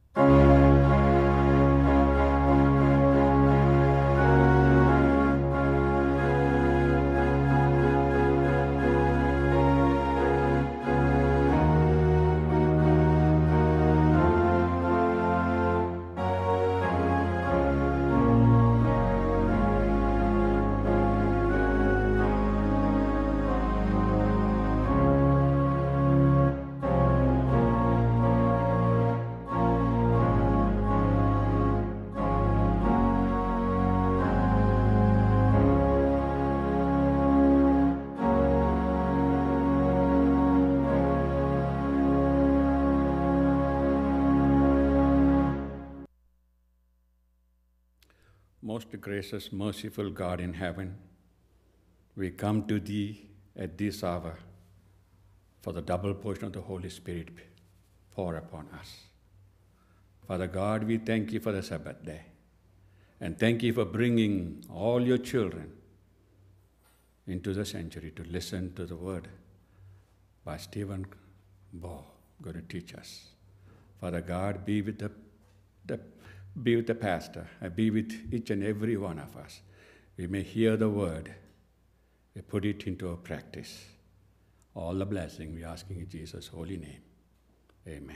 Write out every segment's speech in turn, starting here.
Most gracious, merciful God in heaven, we come to Thee at this hour for the double portion of the Holy Spirit pour upon us. Father God, we thank You for the Sabbath day, and thank You for bringing all Your children into the sanctuary to listen to the word by Stephen Bohr, going to teach us. Father God, be with the pastor, and be with each and every one of us. We may hear the word, we put it into our practice. All the blessing we asking in Jesus' holy name. Amen.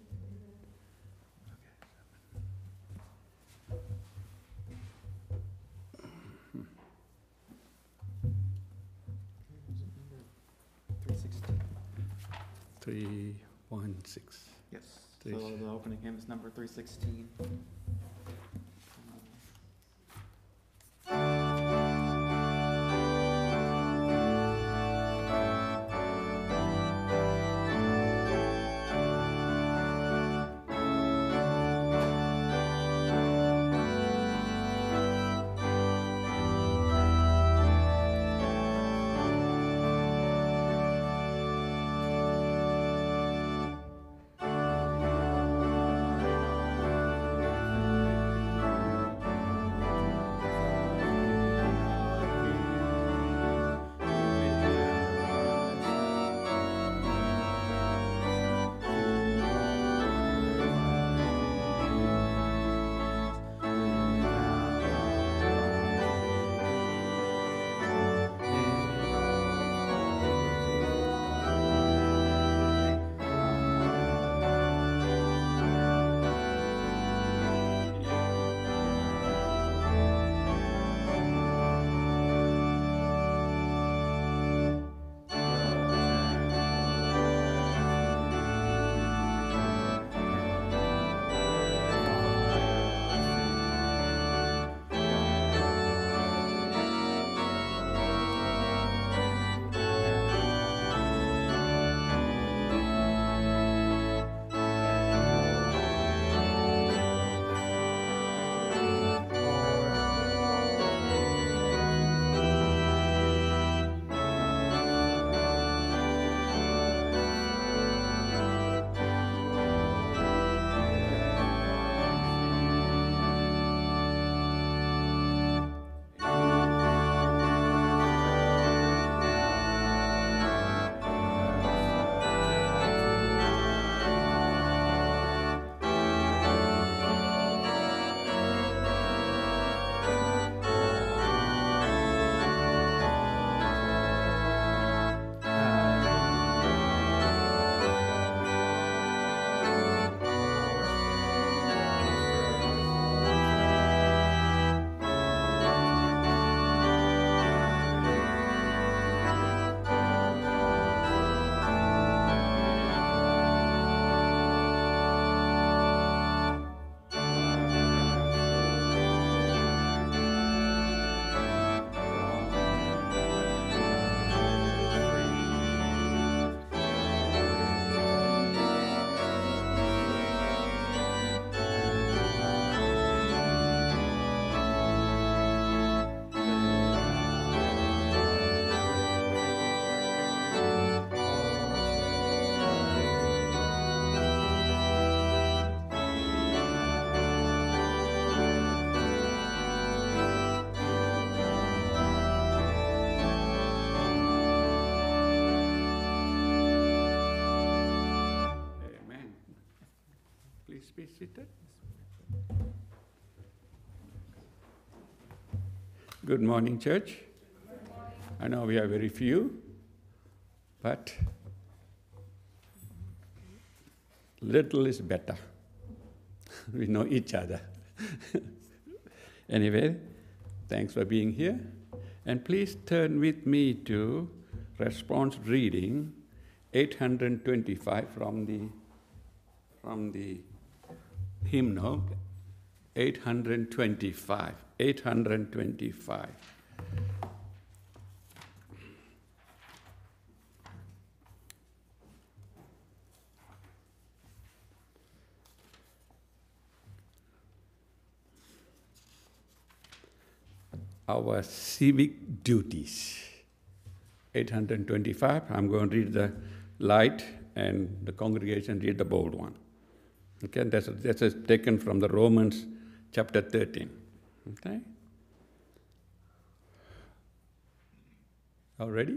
Okay. 316. Yes. So the opening hymn is number 316. be seated. Good morning, church. Good morning. I know we are very few, but little is better. We know each other. Anyway, thanks for being here. And please turn with me to response reading 825 from the hymnal 825. 825. Our civic duties. 825. I'm going to read the light and the congregation read the bold one. Okay, that's taken from the Romans chapter 13. Okay? All ready?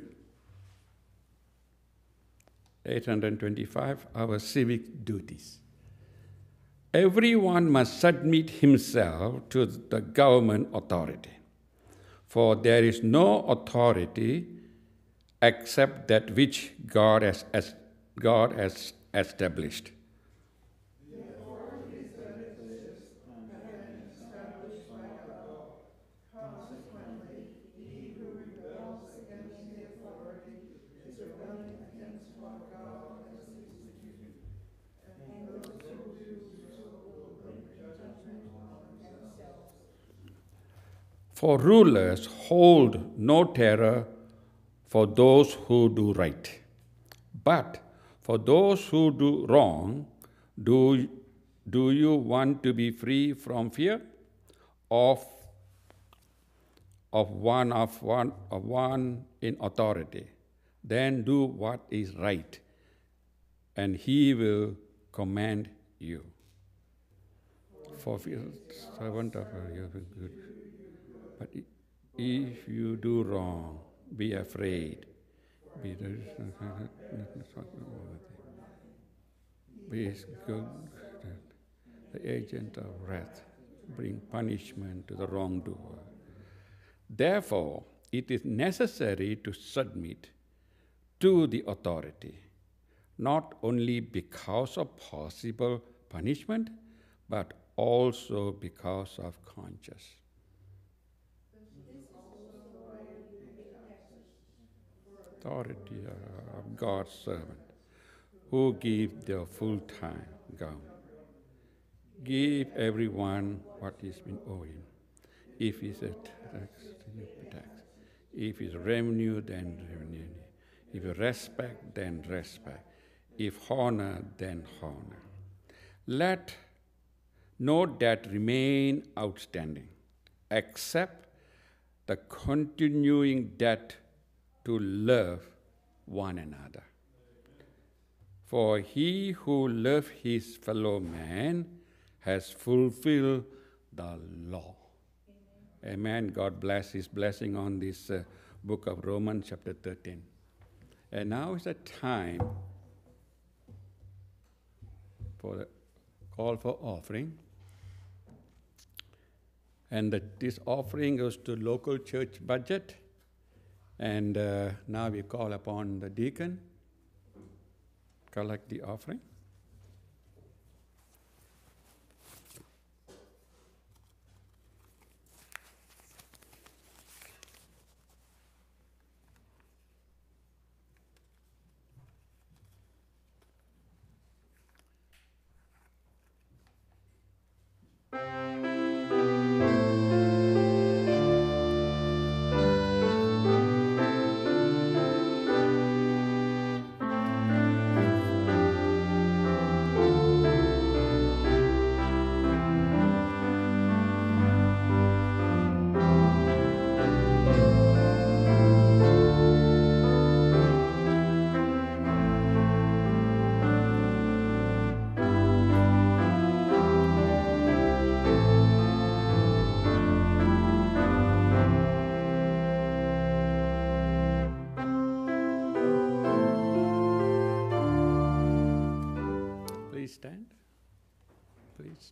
825, our civic duties. Everyone must submit himself to the government authority, for there is no authority except that which God has established. For rulers hold no terror for those who do right, but for those who do wrong, do you want to be free from fear of one in authority? Then do what is right, and he will command you. For fear, servant of you, good. But if you do wrong, be afraid. Be good. The agent of wrath, bring punishment to the wrongdoer. Therefore, it is necessary to submit to the authority, not only because of possible punishment, but also because of conscience. Authority of God's servant, who give their full time government. Give everyone what is been owing. If it's a tax, you pay tax. If it's revenue, then revenue. If respect, then respect. If honor, then honor. Let no debt remain outstanding, except the continuing debt to love one another. For he who loves his fellow man has fulfilled the law. Amen. God bless his blessing on this book of Romans chapter 13. And now is the time for the call for offering. And this offering goes to local church budget. And now we call upon the deacon collect the offering. please.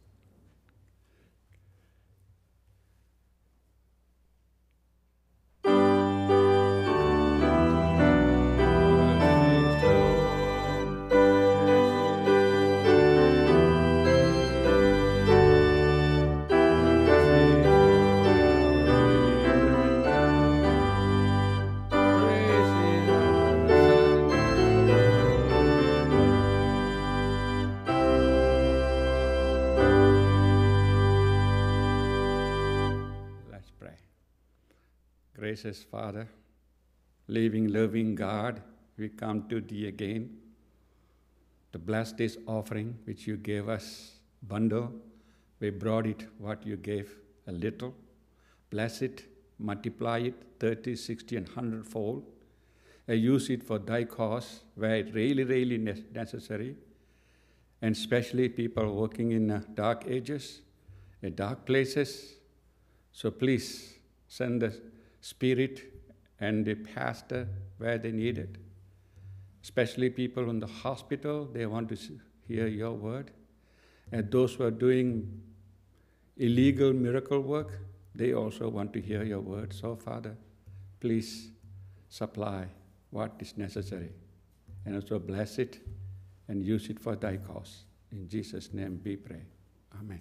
Let's pray. Gracious Father, living, loving God, we come to Thee again to bless this offering which You gave us, bundle. We brought it what You gave, a little. Bless it, multiply it, 30, 60, and 100-fold. And use it for Thy cause, where it really necessary, and especially people working in dark ages, in dark places. So please send the Spirit and the pastor where they need it. Especially people in the hospital, they want to hear Your word. And those who are doing illegal miracle work, they also want to hear Your word. So Father, please supply what is necessary. And also bless it and use it for Thy cause. In Jesus' name we pray. Amen.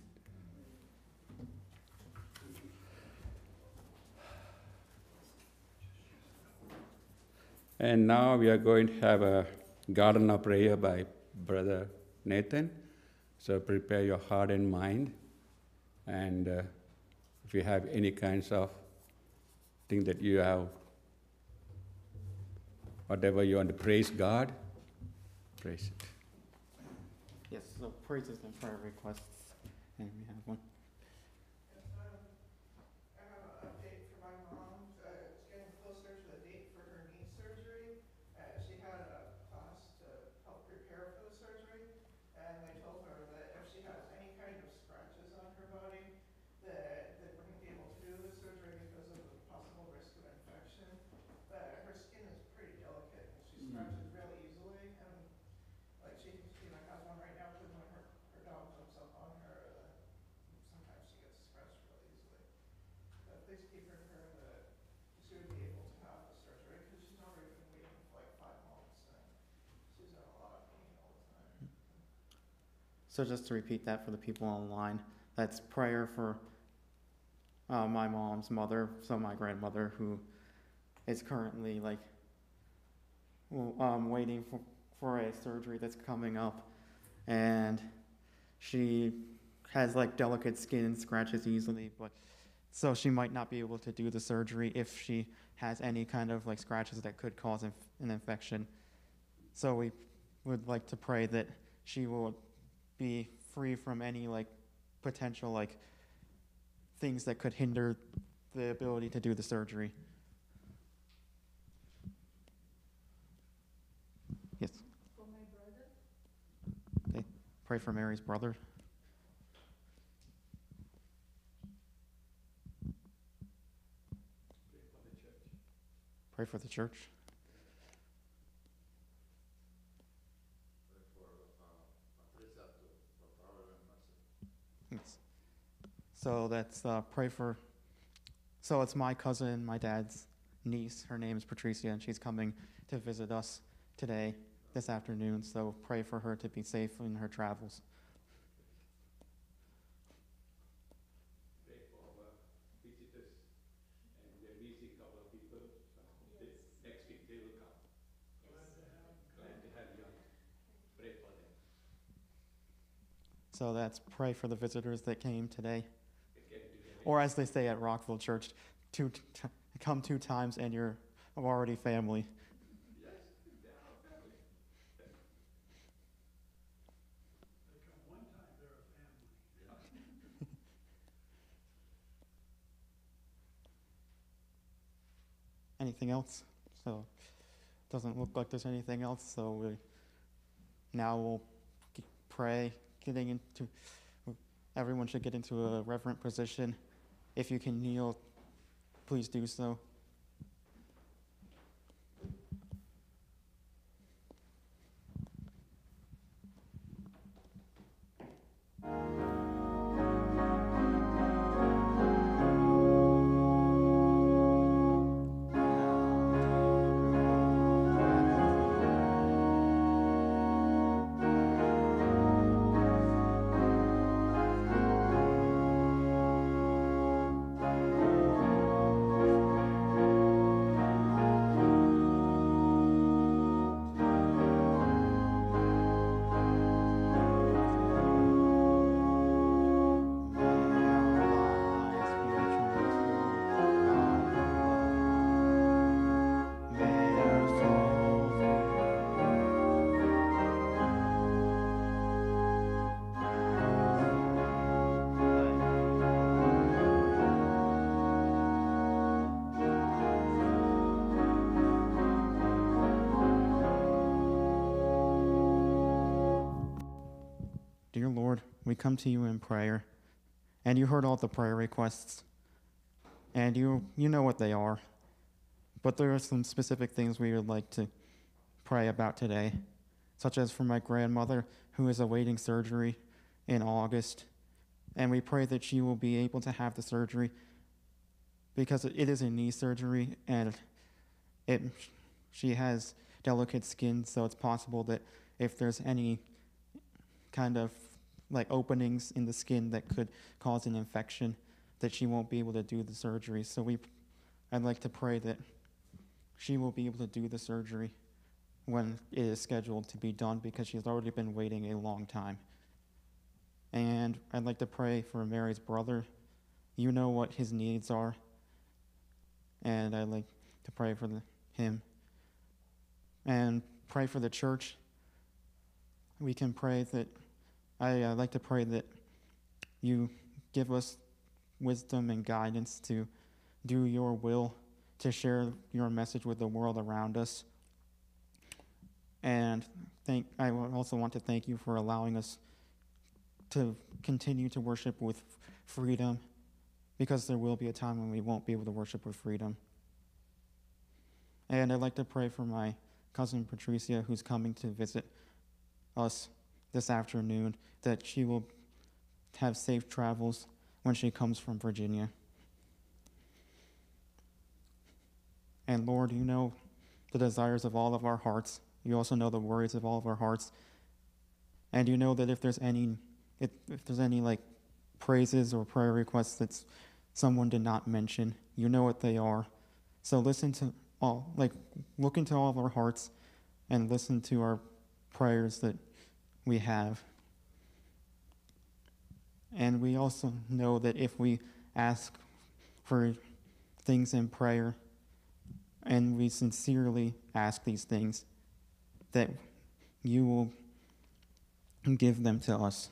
And now we are going to have a garden of prayer by Brother Nathan. So prepare your heart and mind. And if you have any kinds of thing that you have, whatever you want to praise God, praise it. Yes, so praises and prayer requests. And we have one. I have an update for my mom. It's getting closer to the date for her knee surgery. She had a class to help prepare for the surgery, and they told her that if she has any kind of scratches on her body, that they wouldn't be able to do the surgery because of the possible risk of infection. But her skin is pretty delicate, and she scratches real easily, and like she even has one right now because when her dog jumps up on her, sometimes she gets scratched real easily. But please keep her in prayer that she would be able to have the surgery because she's already been waiting for like 5 months and she's in a lot of pain all the time. So just to repeat that for the people online, that's prayer for my mom's mother, so my grandmother, who is currently waiting for a surgery that's coming up, and she has delicate skin, scratches easily, but so she might not be able to do the surgery if she has any kind of scratches that could cause an infection. So we would like to pray that she will be free from any potential things that could hinder the ability to do the surgery. Yes. For my brother. Okay. Pray for Mary's brother. Pray for the church. Yes. So that's pray for. So it's my cousin, my dad's niece. Her name is Patricia, and she's coming to visit us today, this afternoon. So pray for her to be safe in her travels. Pray for our visitors, and we're meeting a couple of people. So next week they will come. Glad to have you. Pray for them. So that's pray for the visitors that came today. Or as they say at Rockville Church, come 2 times and you're already family. Yes, they are family. They come one time, they're a family. Anything else? So doesn't look like there's anything else. So we'll pray, everyone should get into a reverent position. If you can kneel, please do so. dear Lord, we come to you in prayer, and you heard all the prayer requests, and you know what they are. But there are some specific things we would like to pray about today, such as for my grandmother who is awaiting surgery in August. And we pray that she will be able to have the surgery because it is a knee surgery and she has delicate skin, so it's possible that if there's any kind of like openings in the skin that could cause an infection, that she won't be able to do the surgery. So I'd like to pray that she will be able to do the surgery when it is scheduled to be done, because she's already been waiting a long time. And I'd like to pray for Mary's brother. You know what his needs are, and I'd like to pray for him. And pray for the church. We can pray that, I'd like to pray that you give us wisdom and guidance to do your will, to share your message with the world around us. And I also want to thank you for allowing us to continue to worship with freedom, because there will be a time when we won't be able to worship with freedom. And I'd like to pray for my cousin Patricia, who's coming to visit us this afternoon, that she will have safe travels when she comes from Virginia. And Lord, you know the desires of all of our hearts. You also know the worries of all of our hearts. And you know that if there's any like praises or prayer requests that someone did not mention, you know what they are. So look into all of our hearts and listen to our prayers that we have. And we also know that if we ask for things in prayer and we sincerely ask these things, that you will give them to us.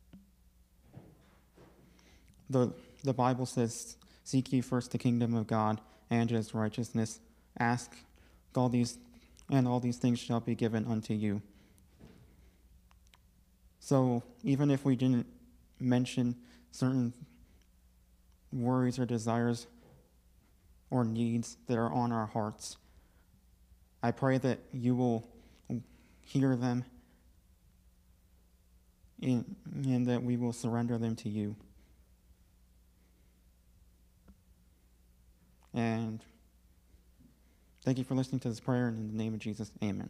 The Bible says, "Seek ye first the kingdom of God and his righteousness. Ask all these, and all these things shall be given unto you." So even if we didn't mention certain worries or desires or needs that are on our hearts, I pray that you will hear them and that we will surrender them to you. And thank you for listening to this prayer, and in the name of Jesus, amen.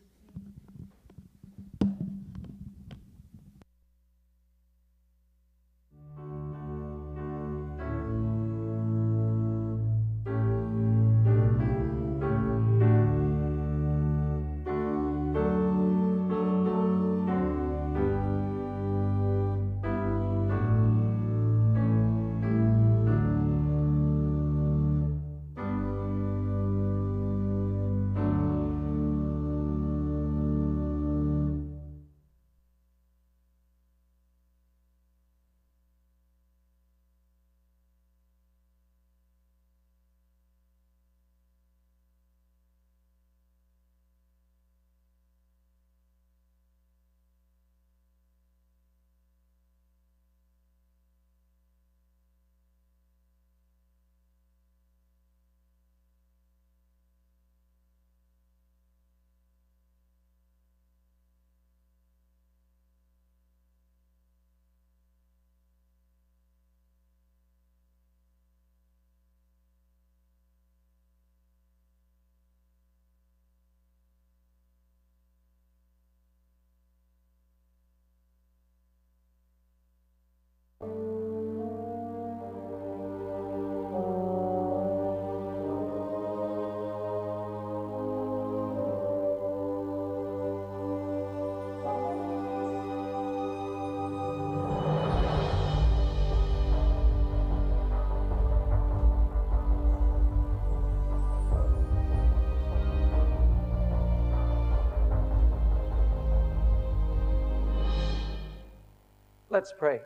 Let's pray.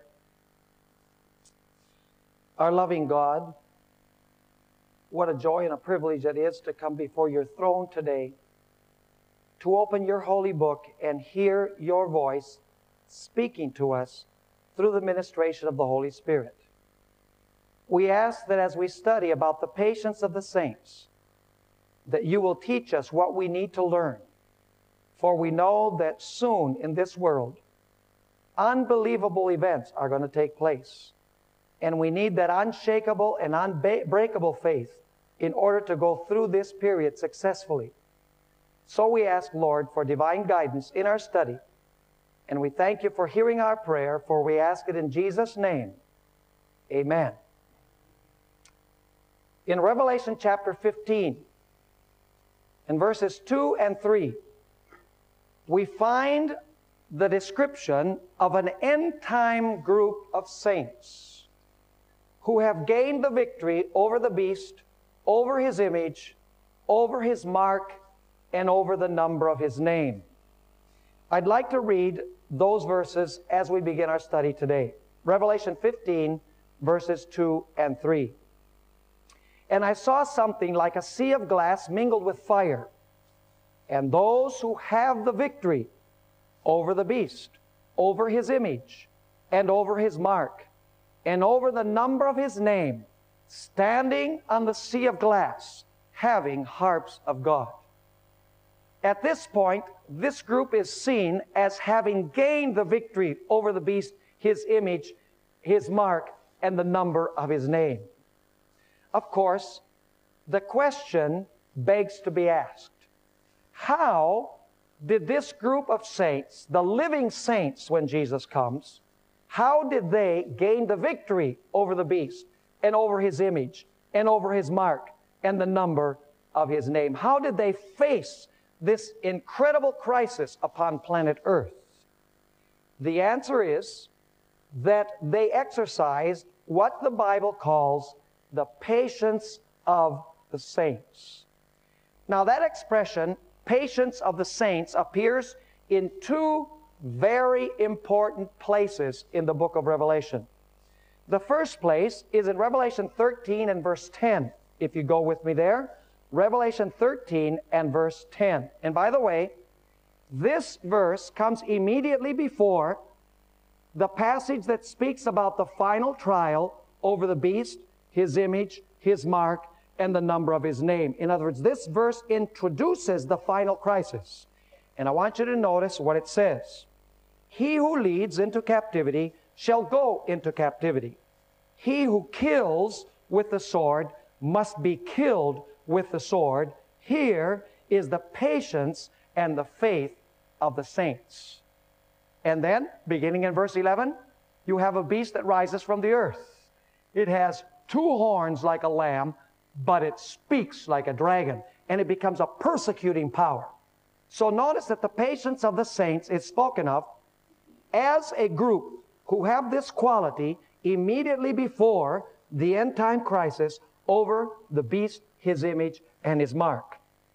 Our loving God, what a joy and a privilege it is to come before your throne today, to open your holy book and hear your voice speaking to us through the ministration of the Holy Spirit. We ask that as we study about the patience of the saints, that you will teach us what we need to learn. For we know that soon in this world, unbelievable events are going to take place. And we need that unshakable and unbreakable faith in order to go through this period successfully. So we ask, Lord, for divine guidance in our study. And we thank you for hearing our prayer, for we ask it in Jesus' name. Amen. In Revelation chapter 15, in verses 2 and 3, we find the description of an end-time group of saints who have gained the victory over the beast, over his image, over his mark, and over the number of his name. I'd like to read those verses as we begin our study today. Revelation 15, verses 2 and 3. And I saw something like a sea of glass mingled with fire, and those who have the victory over the beast, over his image, and over his mark, and over the number of his name, standing on the sea of glass, having harps of God. At this point, this group is seen as having gained the victory over the beast, his image, his mark, and the number of his name. Of course, the question begs to be asked. How did this group of saints, the living saints when Jesus comes, how did they gain the victory over the beast and over his image and over his mark and the number of his name? How did they face this incredible crisis upon planet Earth? The answer is that they exercised what the Bible calls the patience of the saints. Now that expression, patience of the saints, appears in two very important places in the book of Revelation. The first place is in Revelation 13 and verse 10. If you go with me there, Revelation 13 and verse 10. And by the way, this verse comes immediately before the passage that speaks about the final trial over the beast, his image, his mark, and the number of his name. In other words, this verse introduces the final crisis. And I want you to notice what it says. He who leads into captivity shall go into captivity. He who kills with the sword must be killed with the sword. Here is the patience and the faith of the saints. And then, beginning in verse 11, you have a beast that rises from the earth. It has two horns like a lamb, but it speaks like a dragon, and it becomes a persecuting power. So notice that the patience of the saints is spoken of as a group who have this quality immediately before the end-time crisis over the beast, his image, and his mark.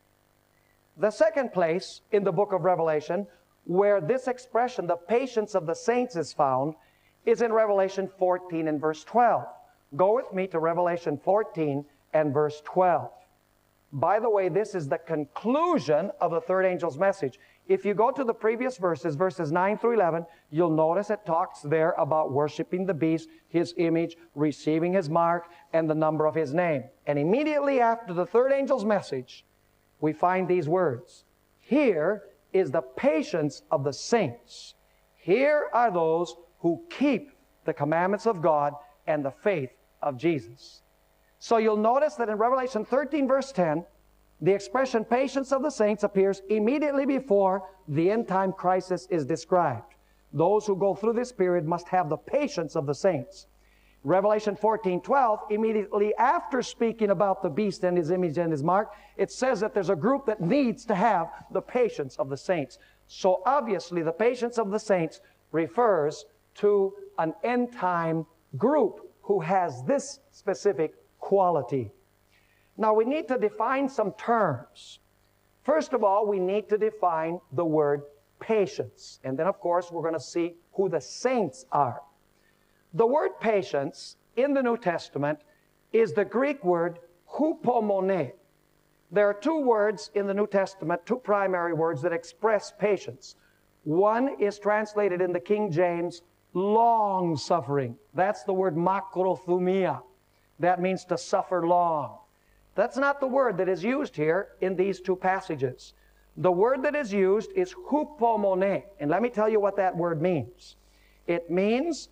The second place in the book of Revelation where this expression, the patience of the saints, is found is in Revelation 14 and verse 12. Go with me to Revelation 14 and verse 12. By the way, this is the conclusion of the third angel's message. If you go to the previous verses, verses 9 through 11, you'll notice it talks there about worshiping the beast, his image, receiving his mark, and the number of his name. And immediately after the third angel's message, we find these words. Here is the patience of the saints. Here are those who keep the commandments of God and the faith of Jesus. So you'll notice that in Revelation 13 verse 10, the expression patience of the saints appears immediately before the end-time crisis is described. Those who go through this period must have the patience of the saints. Revelation 14:12, immediately after speaking about the beast and his image and his mark, it says that there's a group that needs to have the patience of the saints. So obviously the patience of the saints refers to an end-time group who has this specific quality. Now we need to define some terms. First of all, we need to define the word patience. And then of course we're going to see who the saints are. The word patience in the New Testament is the Greek word hupomone. There are two words in the New Testament, two primary words that express patience. One is translated in the King James, long suffering. That's the word makrothumia. That means to suffer long. That's not the word that is used here in these two passages. The word that is used is hupomone. And let me tell you what that word means. It means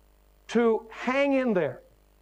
to hang in there,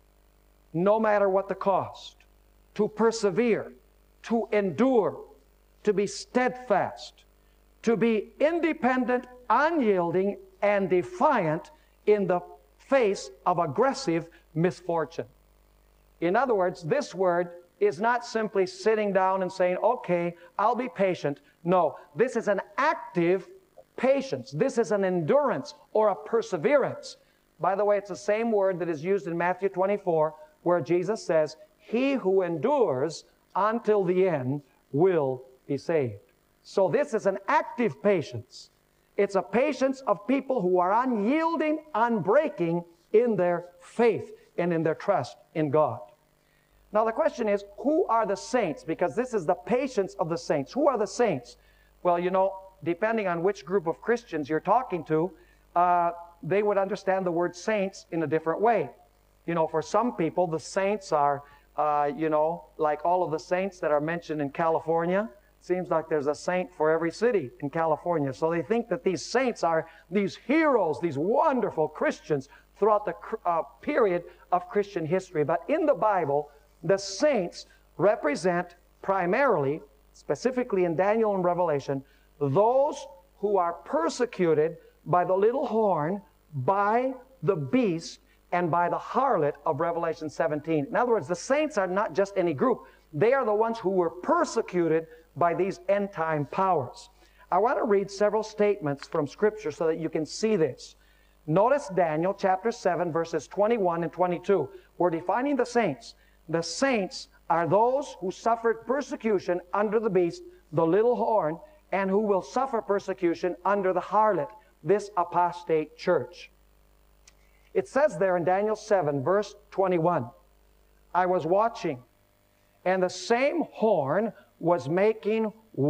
no matter what the cost, to persevere, to endure, to be steadfast, to be independent, unyielding, and defiant in the face of aggressive misfortune. In other words, this word is not simply sitting down and saying, okay, I'll be patient. No, this is an active patience. This is an endurance or a perseverance. By the way, it's the same word that is used in Matthew 24, where Jesus says, he who endures until the end will be saved. So this is an active patience. It's a patience of people who are unyielding, unbreaking in their faith and in their trust in God. Now the question is, who are the saints? Because this is the patience of the saints. Who are the saints? Well, you know, depending on which group of Christians you're talking to, they would understand the word saints in a different way. You know, for some people, the saints are, you know, like all of the saints that are mentioned in California. Seems like there's a saint for every city in California. So they think that these saints are these heroes, these wonderful Christians throughout the period of Christian history. But in the Bible, the saints represent primarily, specifically in Daniel and Revelation, those who are persecuted by the little horn, by the beast, and by the harlot of Revelation 17. In other words, the saints are not just any group. They are the ones who were persecuted by these end-time powers. I want to read several statements from Scripture so that you can see this. Notice Daniel chapter 7, verses 21 and 22. We're defining the saints. The saints are those who suffered persecution under the beast, the little horn, and who will suffer persecution under the harlot, this apostate church. It says there in Daniel 7, verse 21, I was watching, and the same horn was making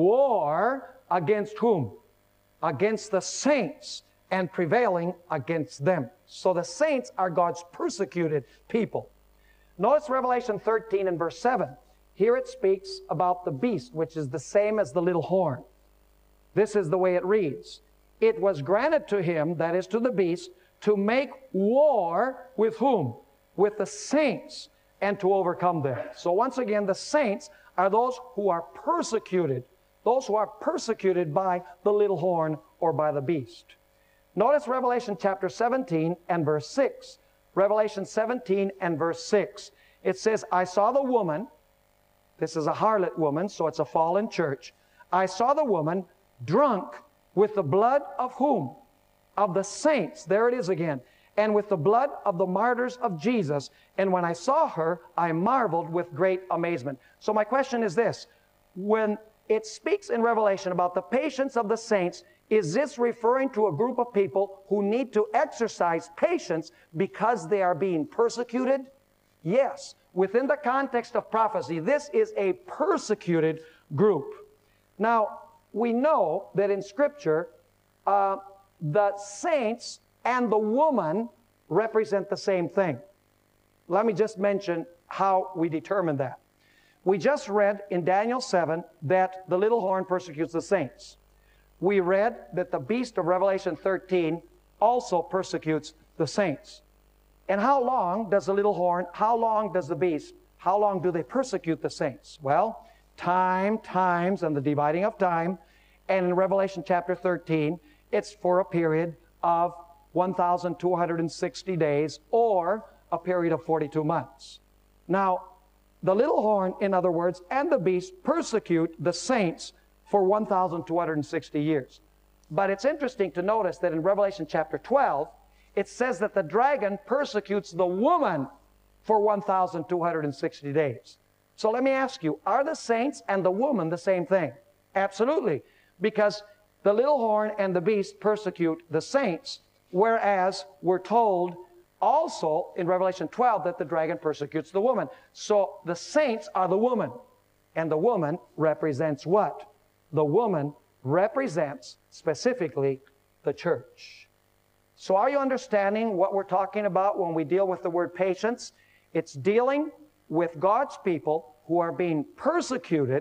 war against whom? Against the saints, and prevailing against them. So the saints are God's persecuted people. Notice Revelation 13 and verse 7. Here it speaks about the beast, which is the same as the little horn. This is the way it reads. It was granted to him, that is to the beast, to make war with whom? With the saints, and to overcome them. So once again, the saints are those who are persecuted. Those who are persecuted by the little horn or by the beast. Notice Revelation chapter 17 and verse 6. Revelation 17 and verse 6. It says, I saw the woman, this is a harlot woman, so it's a fallen church. I saw the woman drunk with the blood of whom? Of the saints. There it is again. And with the blood of the martyrs of Jesus. And when I saw her, I marveled with great amazement. So my question is this. When it speaks in Revelation about the patience of the saints, is this referring to a group of people who need to exercise patience because they are being persecuted? Yes. Within the context of prophecy, this is a persecuted group. Now, we know that in Scripture, the saints and the woman represent the same thing. Let me just mention how we determine that. We just read in Daniel 7 that the little horn persecutes the saints. We read that the beast of Revelation 13 also persecutes the saints. And how long does the little horn, how long does the beast, how long do they persecute the saints? Well, times, and the dividing of time. And in Revelation chapter 13, it's for a period of 1,260 days or a period of 42 months. Now, the little horn, in other words, and the beast persecute the saints for 1,260 years. But it's interesting to notice that in Revelation chapter 12, it says that the dragon persecutes the woman for 1,260 days. So let me ask you, are the saints and the woman the same thing? Absolutely. Because the little horn and the beast persecute the saints, whereas we're told also in Revelation 12 that the dragon persecutes the woman. So the saints are the woman. And the woman represents what? The woman represents specifically the church. So are you understanding what we're talking about when we deal with the word patience? It's dealing with God's people who are being persecuted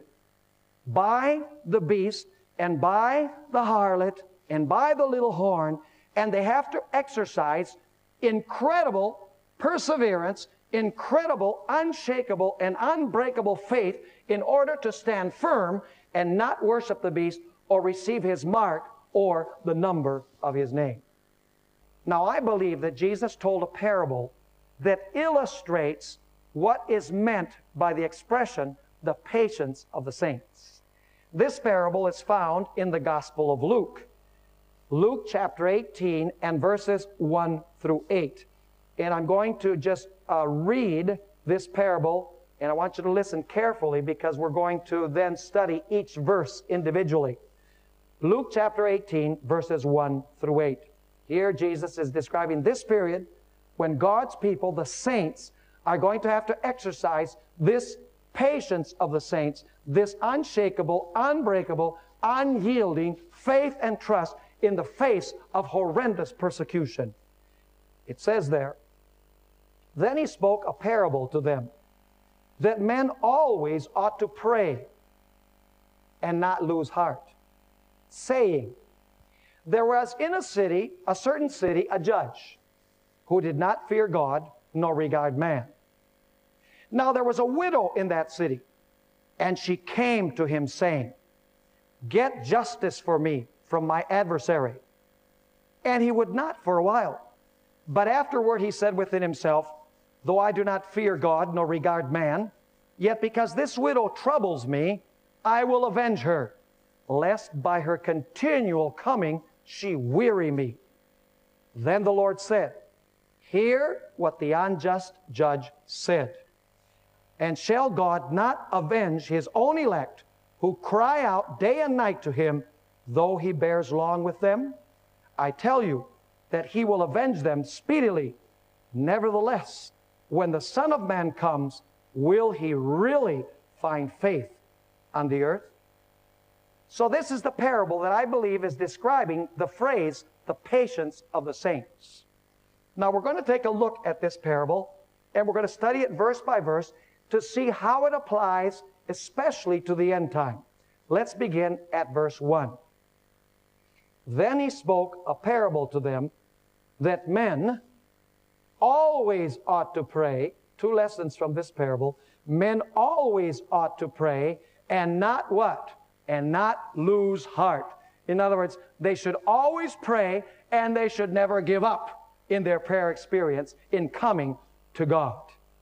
by the beast and by the harlot and by the little horn, and they have to exercise incredible perseverance, incredible, unshakable, and unbreakable faith in order to stand firm and not worship the beast or receive his mark or the number of his name. Now, I believe that Jesus told a parable that illustrates what is meant by the expression, the patience of the saints. This parable is found in the Gospel of Luke. Luke chapter 18 and verses 1 through 8. And I'm going to just read this parable, and I want you to listen carefully because we're going to then study each verse individually. Luke chapter 18, verses 1 through 8. Here Jesus is describing this period when God's people, the saints, are going to have to exercise this patience of the saints, this unshakable, unbreakable, unyielding faith and trust in the face of horrendous persecution. It says there, "Then he spoke a parable to them, that men always ought to pray and not lose heart, saying, There was in a certain city, a judge, who did not fear God, nor regard man. Now there was a widow in that city, and she came to him, saying, Get justice for me from my adversary. And he would not for a while. But afterward he said within himself, Though I do not fear God, nor regard man, yet because this widow troubles me, I will avenge her, lest by her continual coming she weary me. Then the Lord said, Hear what the unjust judge said. And shall God not avenge his own elect, who cry out day and night to him, though he bears long with them? I tell you that he will avenge them speedily. Nevertheless, when the Son of Man comes, will he really find faith on the earth? So this is the parable that I believe is describing the phrase, the patience of the saints. Now we're going to take a look at this parable, and we're going to study it verse by verse to see how it applies, especially to the end time. Let's begin at verse 1. Then he spoke a parable to them that men always ought to pray. Two lessons from this parable. Men always ought to pray and not what? And not lose heart. In other words, they should always pray and they should never give up in their prayer experience in coming to God.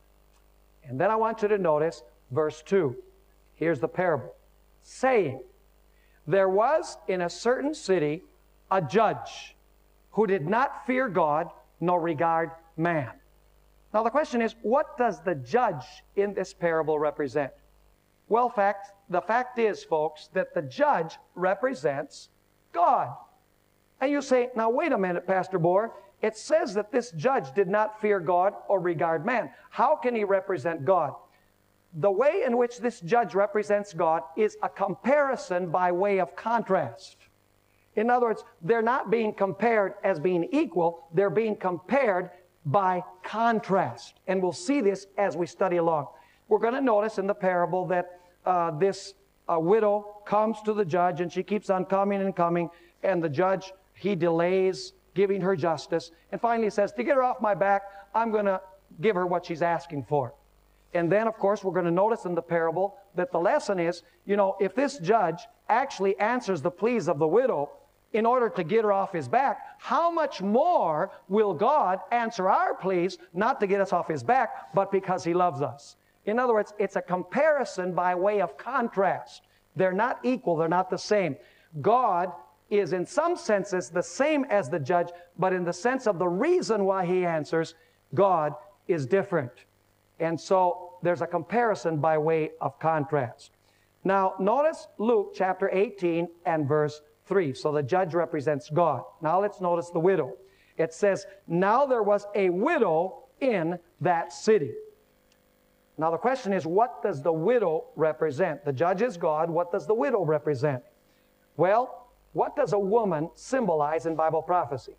And then I want you to notice verse 2. Here's the parable. Saying, There was in a certain city a judge who did not fear God nor regard man. Now the question is, what does the judge in this parable represent? Well, the fact is, folks, that the judge represents God. And you say, now wait a minute, Pastor Bohr. It says that this judge did not fear God or regard man. How can he represent God? The way in which this judge represents God is a comparison by way of contrast. In other words, they're not being compared as being equal. They're being compared by contrast. And we'll see this as we study along. We're going to notice in the parable that this widow comes to the judge, and she keeps on coming and coming, and the judge, he delays giving her justice, and finally says, to get her off my back, I'm going to give her what she's asking for. And then, of course, we're going to notice in the parable that the lesson is, if this judge actually answers the pleas of the widow in order to get her off his back, how much more will God answer our pleas, not to get us off his back, but because he loves us? In other words, it's a comparison by way of contrast. They're not equal, they're not the same. God is in some senses the same as the judge, but in the sense of the reason why he answers, God is different. And so there's a comparison by way of contrast. Now, notice Luke chapter 18 and verse 3. So the judge represents God. Now let's notice the widow. It says, Now there was a widow in that city. Now the question is, what does the widow represent? The judge is God. What does the widow represent? Well, what does a woman symbolize in Bible prophecy?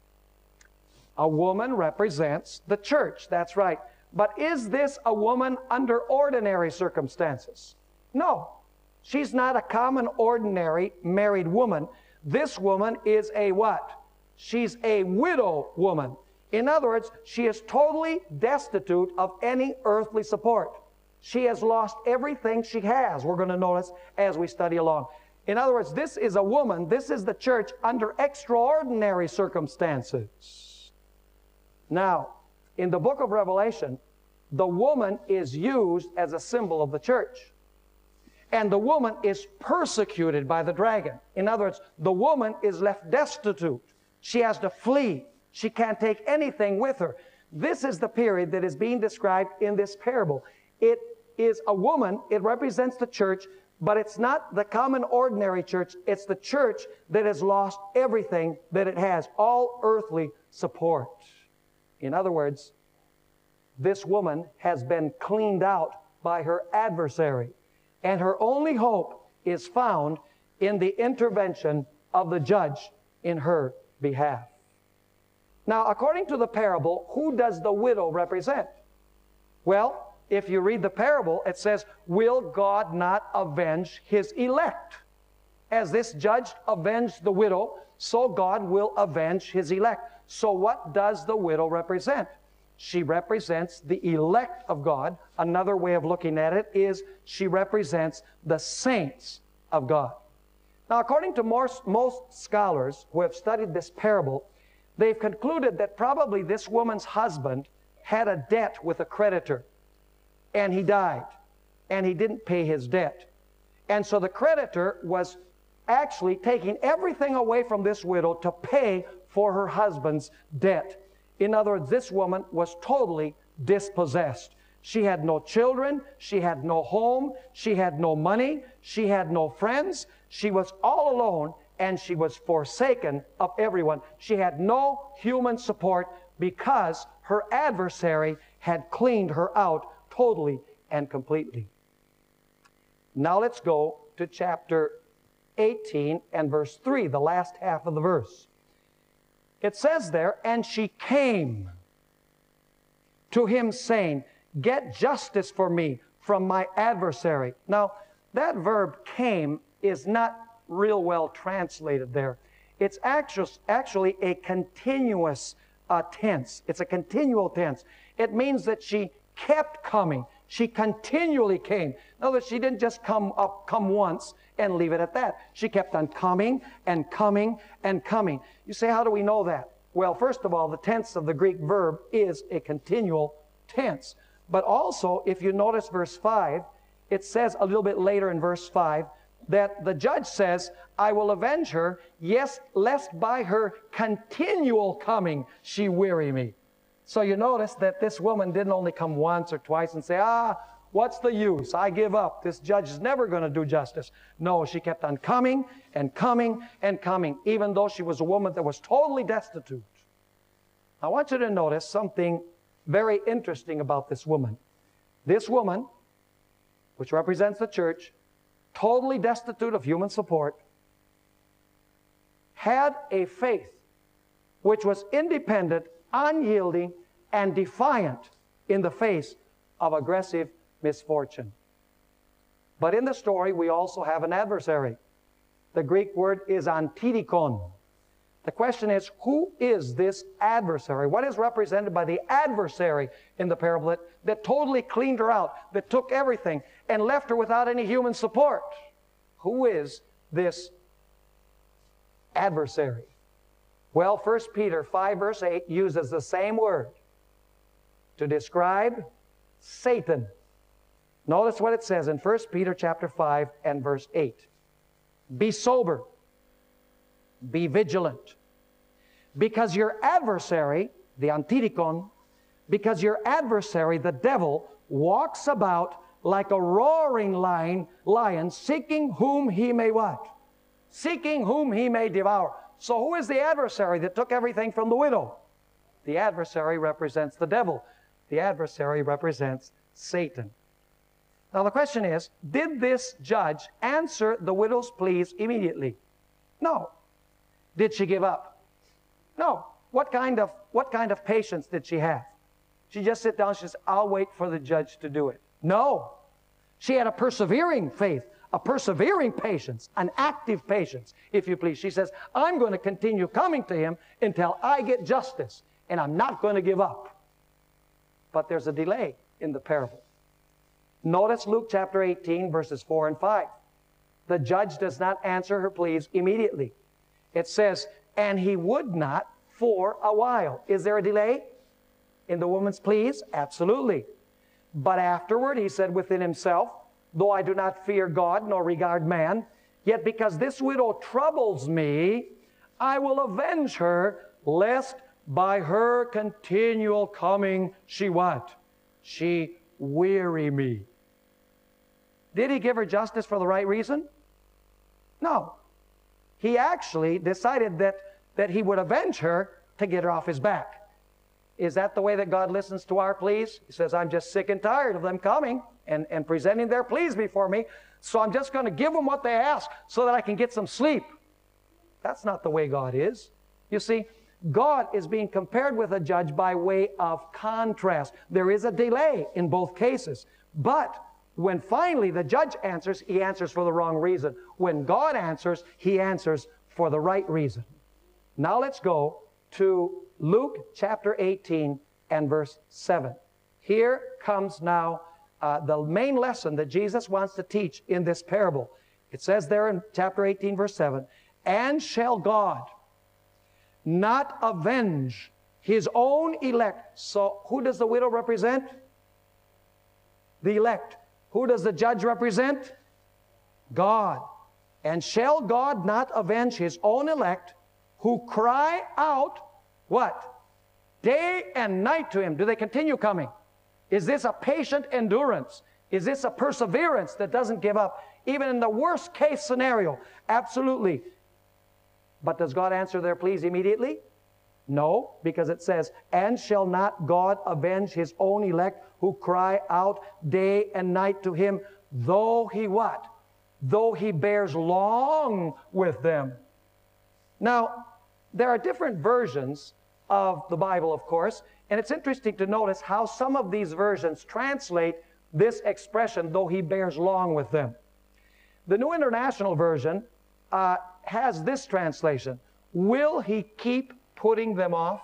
A woman represents the church, that's right. But is this a woman under ordinary circumstances? No. She's not a common, ordinary married woman. This woman is a what? She's a widow woman. In other words, she is totally destitute of any earthly support. She has lost everything she has, we're going to notice as we study along. In other words, this is a woman, this is the church under extraordinary circumstances. Now, in the book of Revelation, the woman is used as a symbol of the church. And the woman is persecuted by the dragon. In other words, the woman is left destitute. She has to flee. She can't take anything with her. This is the period that is being described in this parable. It is a woman, it represents the church, but it's not the common ordinary church. It's the church that has lost everything that it has, all earthly support. In other words, this woman has been cleaned out by her adversary, and her only hope is found in the intervention of the judge in her behalf. Now, according to the parable, who does the widow represent? Well, if you read the parable, it says, will God not avenge His elect? As this judge avenged the widow, so God will avenge His elect. So what does the widow represent? She represents the elect of God. Another way of looking at it is she represents the saints of God. Now, according to most scholars who have studied this parable, they've concluded that probably this woman's husband had a debt with a creditor, and he died, and he didn't pay his debt. And so the creditor was actually taking everything away from this widow to pay for her husband's debt. In other words, this woman was totally dispossessed. She had no children, she had no home, she had no money, she had no friends, she was all alone, and she was forsaken of everyone. She had no human support because her adversary had cleaned her out totally and completely. Now let's go to chapter 18 and verse 3, the last half of the verse. It says there, and she came to him saying, get justice for me from my adversary. Now, that verb came is not real well translated there. It's actually a continuous tense. It's a continual tense. It means that she kept coming. She continually came. In other words, she didn't just come once and leave it at that. She kept on coming and coming and coming. You say, how do we know that? Well, first of all, the tense of the Greek verb is a continual tense. But also, if you notice verse 5, it says a little bit later in verse 5 that the judge says, I will avenge her, yes, lest by her continual coming she weary me. So you notice that this woman didn't only come once or twice and say, what's the use? I give up. This judge is never going to do justice. No, she kept on coming and coming and coming, even though she was a woman that was totally destitute. I want you to notice something very interesting about this woman. This woman, which represents the church, totally destitute of human support, had a faith which was independent, unyielding, and defiant in the face of aggressive misfortune. But in the story, we also have an adversary. The Greek word is antidikon. The question is, who is this adversary? What is represented by the adversary in the parable that totally cleaned her out, that took everything and left her without any human support? Who is this adversary? Well, 1 Peter 5 verse 8 uses the same word to describe Satan. Notice what it says in 1 Peter chapter 5 and verse 8. Be sober, be vigilant, because your adversary, the antidikon, because your adversary, the devil, walks about like a roaring lion, seeking whom he may what? Seeking whom he may devour. So who is the adversary that took everything from the widow? The adversary represents the devil. The adversary represents Satan. Now the question is, did this judge answer the widow's pleas immediately? No. Did she give up? No. What kind of patience did she have? She just sit down and she says, I'll wait for the judge to do it. No. She had a persevering faith, a persevering patience, an active patience, if you please. She says, I'm going to continue coming to him until I get justice, and I'm not going to give up. But there's a delay in the parable. Notice Luke chapter 18, verses 4 and 5. The judge does not answer her pleas immediately. It says, and he would not for a while. Is there a delay in the woman's pleas? Absolutely. But afterward he said within himself, though I do not fear God nor regard man, yet because this widow troubles me, I will avenge her, lest by her continual coming she what? She weary me. Did he give her justice for the right reason? No. He actually decided that he would avenge her to get her off his back. Is that the way that God listens to our pleas? He says, I'm just sick and tired of them coming and presenting their pleas before me, so I'm just going to give them what they ask so that I can get some sleep. That's not the way God is. You see, God is being compared with a judge by way of contrast. There is a delay in both cases, but when finally the judge answers, he answers for the wrong reason. When God answers, he answers for the right reason. Now let's go to Luke chapter 18 and verse 7. Here comes now the main lesson that Jesus wants to teach in this parable. It says there in chapter 18 verse 7, and shall God not avenge his own elect? So who does the widow represent? The elect. Who does the judge represent? God. And shall God not avenge his own elect who cry out, what? Day and night to him. Do they continue coming? Is this a patient endurance? Is this a perseverance that doesn't give up? Even in the worst case scenario? Absolutely. But does God answer their pleas immediately? No, because it says, and shall not God avenge his own elect who cry out day and night to him, though he what? Though he bears long with them. Now, there are different versions of the Bible, of course, and it's interesting to notice how some of these versions translate this expression, though he bears long with them. The New International Version has this translation, will he keep putting them off?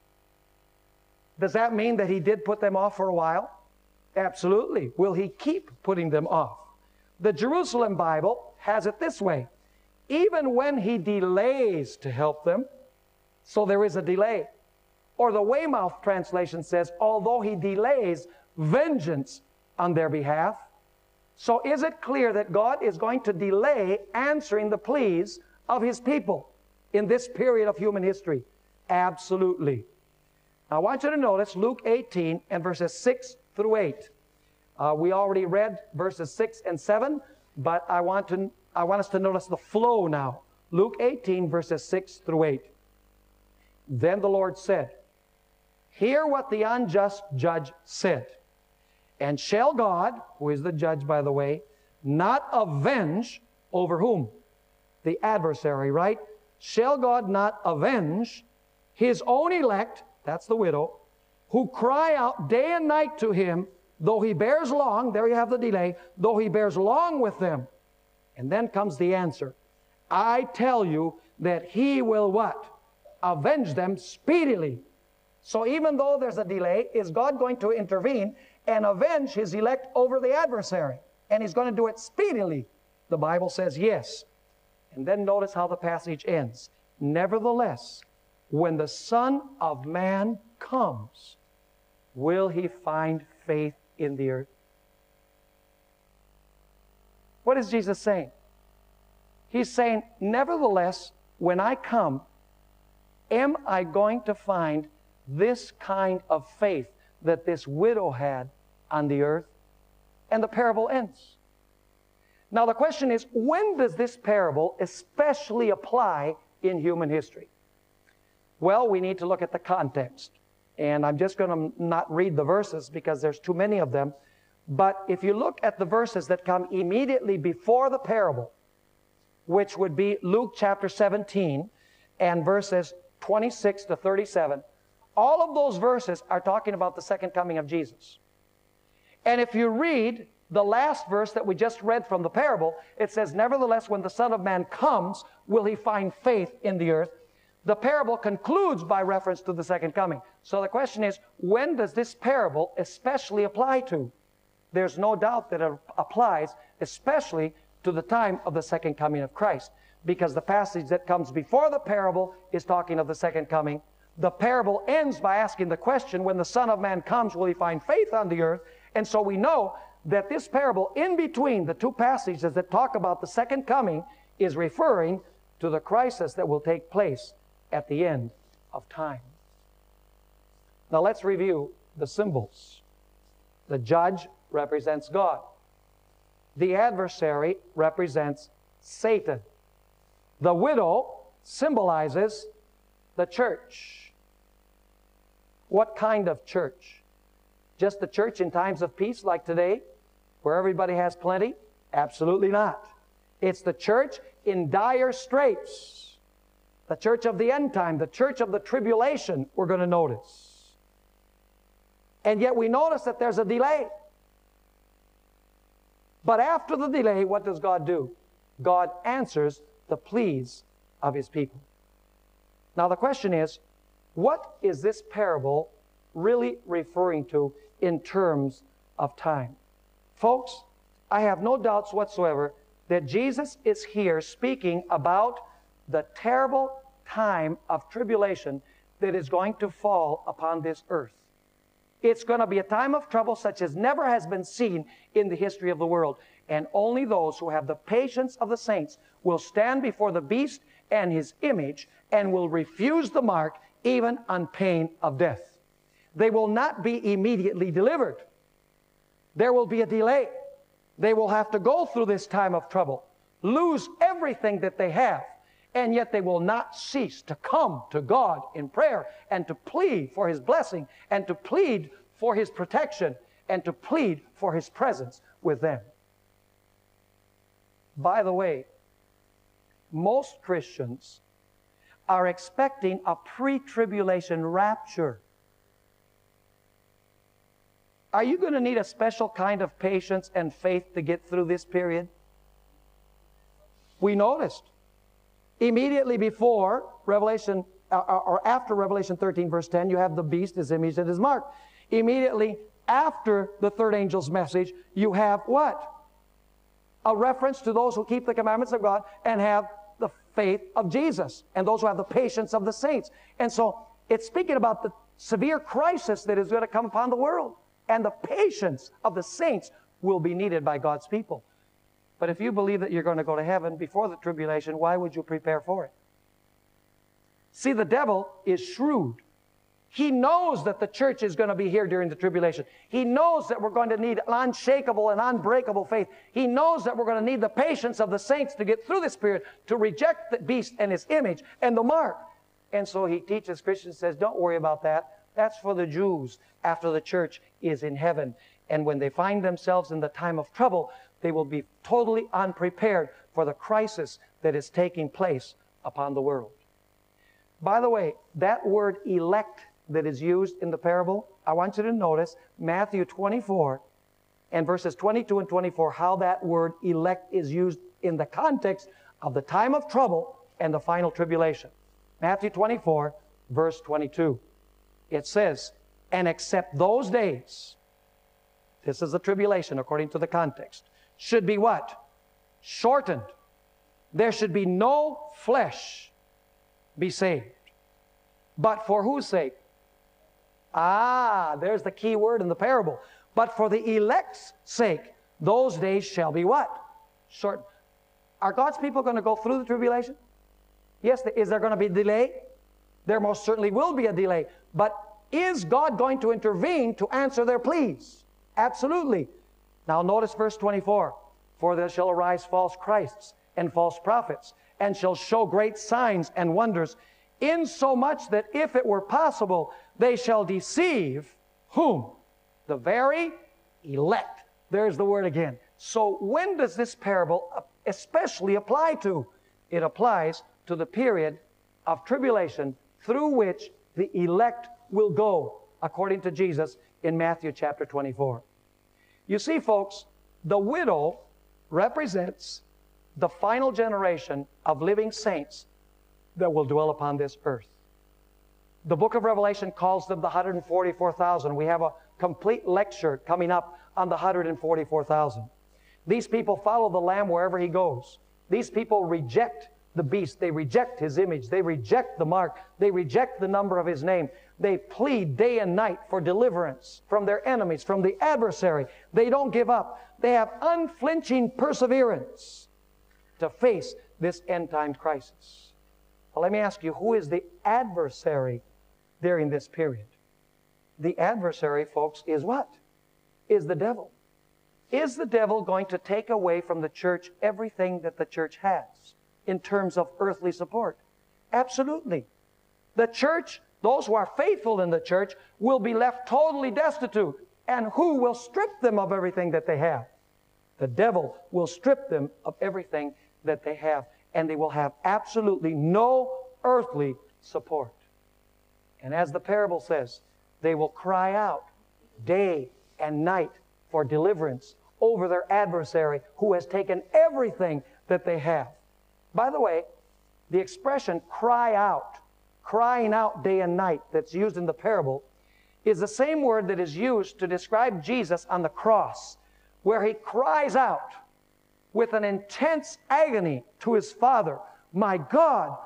Does that mean that he did put them off for a while? Absolutely. Will he keep putting them off? The Jerusalem Bible has it this way, even when he delays to help them, so there is a delay. Or the Weymouth translation says, although he delays vengeance on their behalf. So is it clear that God is going to delay answering the pleas of his people in this period of human history? Absolutely. Now, I want you to notice Luke 18 and verses 6 through 8. We already read verses 6 and 7, but I want us to notice the flow now. Luke 18 verses 6 through 8. Then the Lord said, hear what the unjust judge said. And shall God, who is the judge, by the way, not avenge over whom? The adversary, right? Shall God not avenge his own elect, that's the widow, who cry out day and night to him, though he bears long, there you have the delay, though he bears long with them. And then comes the answer. I tell you that he will what? Avenge them speedily. So even though there's a delay, is God going to intervene and avenge his elect over the adversary? And he's going to do it speedily. The Bible says yes. And then notice how the passage ends. Nevertheless, when the Son of Man comes, will he find faith in the earth? What is Jesus saying? He's saying, nevertheless, when I come, am I going to find this kind of faith that this widow had on the earth? And the parable ends. Now the question is, when does this parable especially apply in human history? Well, we need to look at the context. And I'm just going to not read the verses because there's too many of them. But if you look at the verses that come immediately before the parable, which would be Luke chapter 17 and verses 26 to 37. All of those verses are talking about the second coming of Jesus. And if you read the last verse that we just read from the parable, it says, nevertheless, when the Son of Man comes, will he find faith in the earth? The parable concludes by reference to the second coming. So the question is, when does this parable especially apply to? There's no doubt that it applies especially to the time of the second coming of Christ, because the passage that comes before the parable is talking of the second coming. The parable ends by asking the question, when the Son of Man comes, will he find faith on the earth? And so we know that this parable, in between the two passages that talk about the second coming, is referring to the crisis that will take place at the end of time. Now let's review the symbols. The judge represents God. The adversary represents Satan. The widow symbolizes the church. What kind of church? Just the church in times of peace like today, where everybody has plenty? Absolutely not. It's the church in dire straits. The church of the end time, the church of the tribulation, we're going to notice. And yet we notice that there's a delay. But after the delay, what does God do? God answers the pleas of His people. Now the question is, what is this parable really referring to in terms of time? Folks, I have no doubts whatsoever that Jesus is here speaking about the terrible time of tribulation that is going to fall upon this earth. It's going to be a time of trouble such as never has been seen in the history of the world. And only those who have the patience of the saints will stand before the beast and his image and will refuse the mark even on pain of death. They will not be immediately delivered. There will be a delay. They will have to go through this time of trouble, lose everything that they have, and yet they will not cease to come to God in prayer and to plead for His blessing and to plead for His protection and to plead for His presence with them. By the way, most Christians are expecting a pre-tribulation rapture. Are you going to need a special kind of patience and faith to get through this period? We noticed immediately before Revelation, or after Revelation 13, verse 10, you have the beast, his image, and his mark. Immediately after the third angel's message, you have what? A reference to those who keep the commandments of God and have the faith of Jesus, and those who have the patience of the saints. And so it's speaking about the severe crisis that is going to come upon the world, and the patience of the saints will be needed by God's people. But if you believe that you're going to go to heaven before the tribulation, why would you prepare for it? See, the devil is shrewd. He knows that the church is going to be here during the tribulation. He knows that we're going to need unshakable and unbreakable faith. He knows that we're going to need the patience of the saints to get through this period, to reject the beast and his image and the mark. And so he teaches Christians, says, don't worry about that. That's for the Jews after the church is in heaven. And when they find themselves in the time of trouble, they will be totally unprepared for the crisis that is taking place upon the world. By the way, that word elect that is used in the parable, I want you to notice Matthew 24 and verses 22 and 24, how that word elect is used in the context of the time of trouble and the final tribulation. Matthew 24, verse 22. It says, and except those days, this is the tribulation according to the context, should be what? Shortened. There should be no flesh be saved. But for whose sake? There's the key word in the parable. But for the elect's sake, those days shall be what? Shortened. Are God's people going to go through the tribulation? Yes. Is there going to be a delay? There most certainly will be a delay. But is God going to intervene to answer their pleas? Absolutely. Now notice verse 24. For there shall arise false Christs and false prophets, and shall show great signs and wonders, insomuch that if it were possible, they shall deceive whom? The very elect. There's the word again. So when does this parable especially apply to? It applies to the period of tribulation through which the elect will go, according to Jesus in Matthew chapter 24. You see, folks, the widow represents the final generation of living saints that will dwell upon this earth. The book of Revelation calls them the 144,000. We have a complete lecture coming up on the 144,000. These people follow the Lamb wherever He goes. These people reject the beast. They reject His image. They reject the mark. They reject the number of His name. They plead day and night for deliverance from their enemies, from the adversary. They don't give up. They have unflinching perseverance to face this end-time crisis. Well, let me ask you, who is the adversary during this period? The adversary, folks, is what? Is the devil. Is the devil going to take away from the church everything that the church has in terms of earthly support? Absolutely. The church, those who are faithful in the church, will be left totally destitute. And who will strip them of everything that they have? The devil will strip them of everything that they have, and they will have absolutely no earthly support. And as the parable says, they will cry out day and night for deliverance over their adversary who has taken everything that they have. By the way, the expression cry out, crying out day and night that's used in the parable is the same word that is used to describe Jesus on the cross, where He cries out with an intense agony to His Father, my God,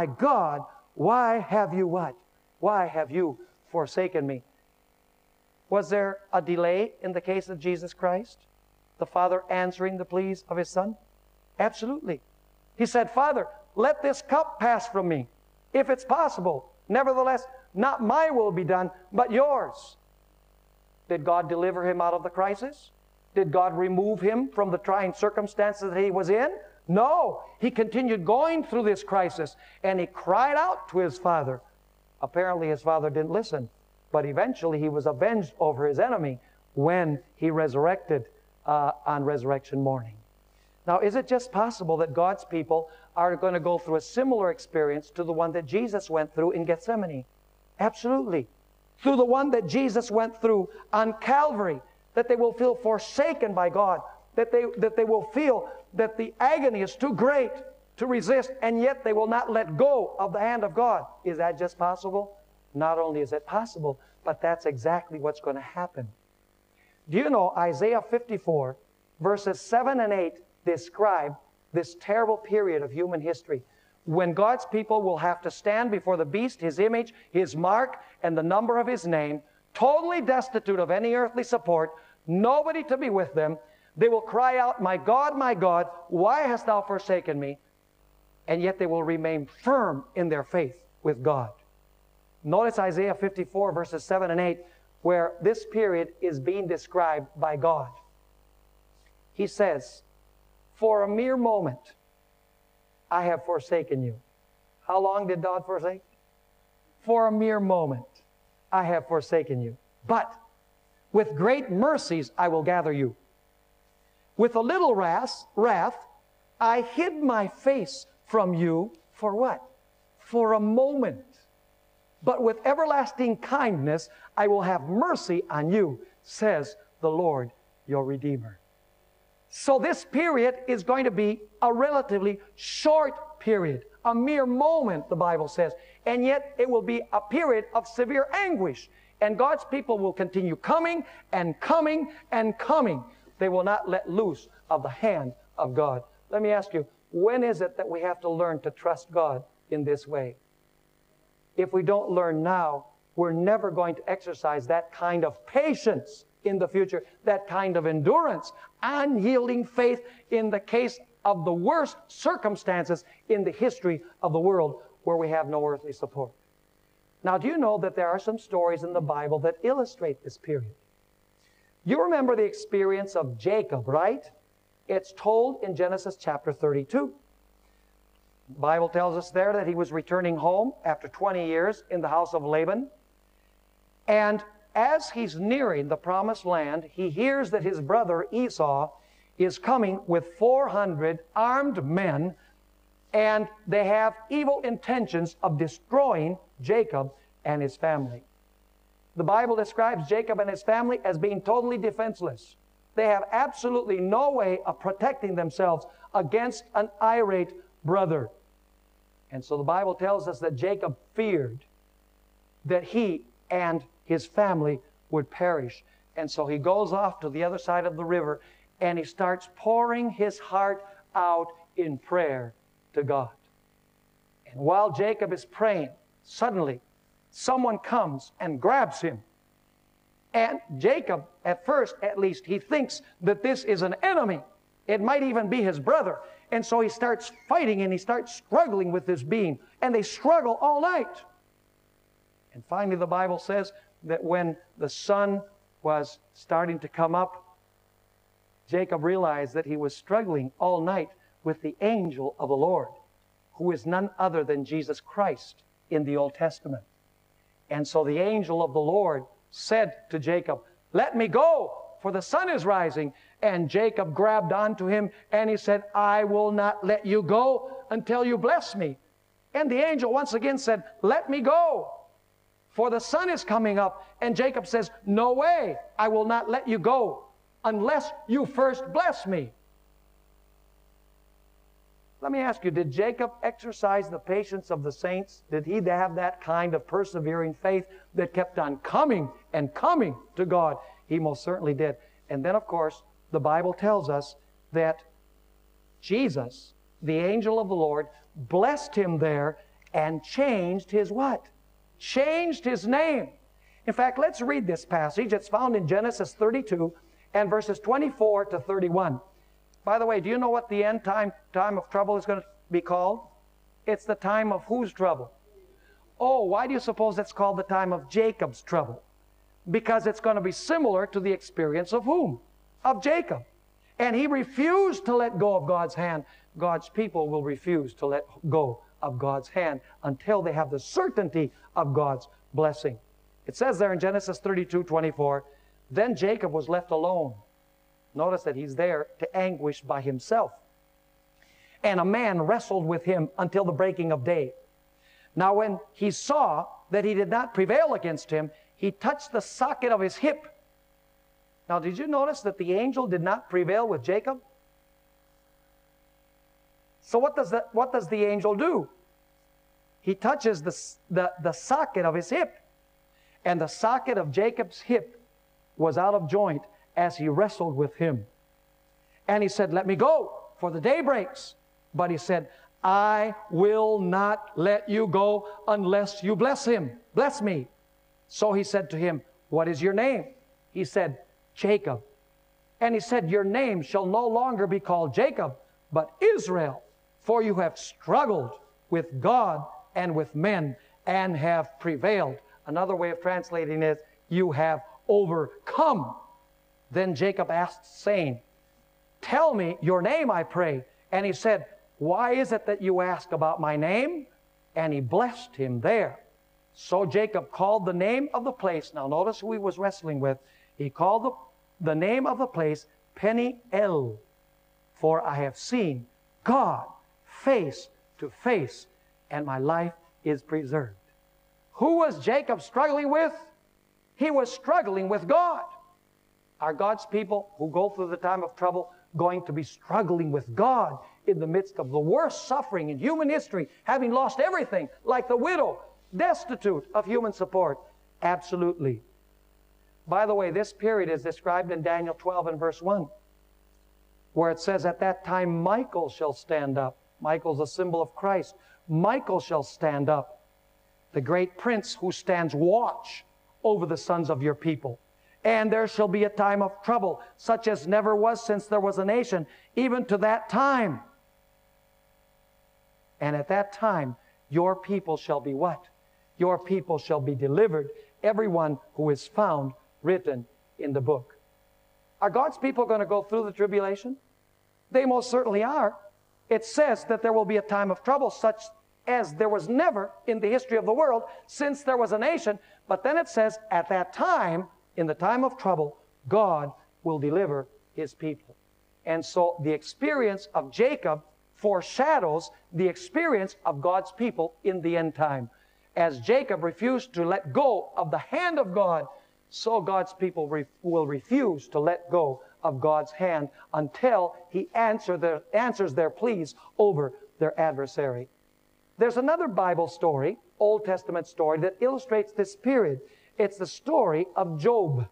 why have you what? Why have you forsaken me? Was there a delay in the case of Jesus Christ? The Father answering the pleas of His Son? Absolutely. He said, Father, let this cup pass from me, if it's possible. Nevertheless, not my will be done, but yours. Did God deliver Him out of the crisis? Did God remove Him from the trying circumstances that He was in? No. He continued going through this crisis, and He cried out to His Father. Apparently His Father didn't listen, but eventually He was avenged over His enemy when He resurrected on resurrection morning. Now, is it just possible that God's people are going to go through a similar experience to the one that Jesus went through in Gethsemane? Absolutely. Through the one that Jesus went through on Calvary, that they will feel forsaken by God, that they will feel that the agony is too great to resist, and yet they will not let go of the hand of God. Is that just possible? Not only is it possible, but that's exactly what's going to happen. Do you know Isaiah 54, verses 7 and 8 describe this terrible period of human history when God's people will have to stand before the beast, his image, his mark, and the number of his name, totally destitute of any earthly support, nobody to be with them. They will cry out, my God, why hast thou forsaken me? And yet they will remain firm in their faith with God. Notice Isaiah 54, verses 7 and 8, where this period is being described by God. He says, for a mere moment, I have forsaken you. How long did God forsake? For a mere moment, I have forsaken you. But with great mercies, I will gather you. With a little wrath, I hid my face from you for what? For a moment. But with everlasting kindness, I will have mercy on you, says the Lord, your Redeemer. So this period is going to be a relatively short period, a mere moment, the Bible says, and yet it will be a period of severe anguish. And God's people will continue coming and coming and coming. They will not let loose of the hand of God. Let me ask you, when is it that we have to learn to trust God in this way? If we don't learn now, we're never going to exercise that kind of patience in the future, that kind of endurance, unyielding faith in the case of the worst circumstances in the history of the world where we have no earthly support. Now, do you know that there are some stories in the Bible that illustrate this period? You remember the experience of Jacob, right? It's told in Genesis chapter 32. The Bible tells us there that he was returning home after 20 years in the house of Laban. And as he's nearing the promised land, he hears that his brother Esau is coming with 400 armed men and they have evil intentions of destroying Jacob and his family. The Bible describes Jacob and his family as being totally defenseless. They have absolutely no way of protecting themselves against an irate brother. And so the Bible tells us that Jacob feared that he and his family would perish. And so he goes off to the other side of the river and he starts pouring his heart out in prayer to God. And while Jacob is praying, suddenly someone comes and grabs him. And Jacob, at first at least, he thinks that this is an enemy. It might even be his brother. And so he starts fighting and he starts struggling with this being. And they struggle all night. And finally the Bible says that when the sun was starting to come up, Jacob realized that he was struggling all night with the angel of the Lord, who is none other than Jesus Christ in the Old Testament. And so the angel of the Lord said to Jacob, "Let me go, for the sun is rising." And Jacob grabbed onto him and he said, "I will not let you go until you bless me." And the angel once again said, "Let me go, for the sun is coming up." And Jacob says, "No way, I will not let you go unless you first bless me." Let me ask you, did Jacob exercise the patience of the saints? Did he have that kind of persevering faith that kept on coming and coming to God? He most certainly did. And then, of course, the Bible tells us that Jesus, the angel of the Lord, blessed him there and changed his what? Changed his name. In fact, let's read this passage. It's found in Genesis 32 and verses 24 to 31. By the way, do you know what the end time of trouble is going to be called? It's the time of whose trouble? Oh, why do you suppose it's called the time of Jacob's trouble? Because it's going to be similar to the experience of whom? Of Jacob. And he refused to let go of God's hand. God's people will refuse to let go of God's hand until they have the certainty of God's blessing. It says there in Genesis 32:24, "Then Jacob was left alone." Notice that he's there to anguish by himself. "And a man wrestled with him until the breaking of day. Now when he saw that he did not prevail against him, he touched the socket of his hip." Now did you notice that the angel did not prevail with Jacob? So what does the angel do? He touches the socket of his hip. And the socket of Jacob's hip was out of joint as he wrestled with him. And he said, "Let me go, for the day breaks." But he said, "I will not let you go unless you bless him. Bless me." So he said to him, "What is your name?" He said, "Jacob." And he said, "Your name shall no longer be called Jacob, but Israel, for you have struggled with God and with men and have prevailed." Another way of translating it, you have overcome. Then Jacob asked, saying, "Tell me your name, I pray." And he said, "Why is it that you ask about my name?" And he blessed him there. So Jacob called the name of the place. Now notice who he was wrestling with. He called the name of the place Peniel, for I have seen God face to face, and my life is preserved. Who was Jacob struggling with? He was struggling with God. Are God's people who go through the time of trouble going to be struggling with God in the midst of the worst suffering in human history, having lost everything, like the widow, destitute of human support? Absolutely. By the way, this period is described in Daniel 12 and verse 1, where it says, "At that time Michael shall stand up." Michael's a symbol of Christ. Michael shall stand up, the great prince who stands watch over the sons of your people. "And there shall be a time of trouble, such as never was since there was a nation, even to that time. And at that time, your people shall be" what? "Your people shall be delivered, everyone who is found written in the book." Are God's people going to go through the tribulation? They most certainly are. It says that there will be a time of trouble, such as there was never in the history of the world since there was a nation. But then it says, at that time, in the time of trouble, God will deliver His people. And so the experience of Jacob foreshadows the experience of God's people in the end time. As Jacob refused to let go of the hand of God, so God's people will refuse to let go of God's hand until He answers their pleas over their adversary. There's another Bible story, Old Testament story, that illustrates this period. It's the story of Job.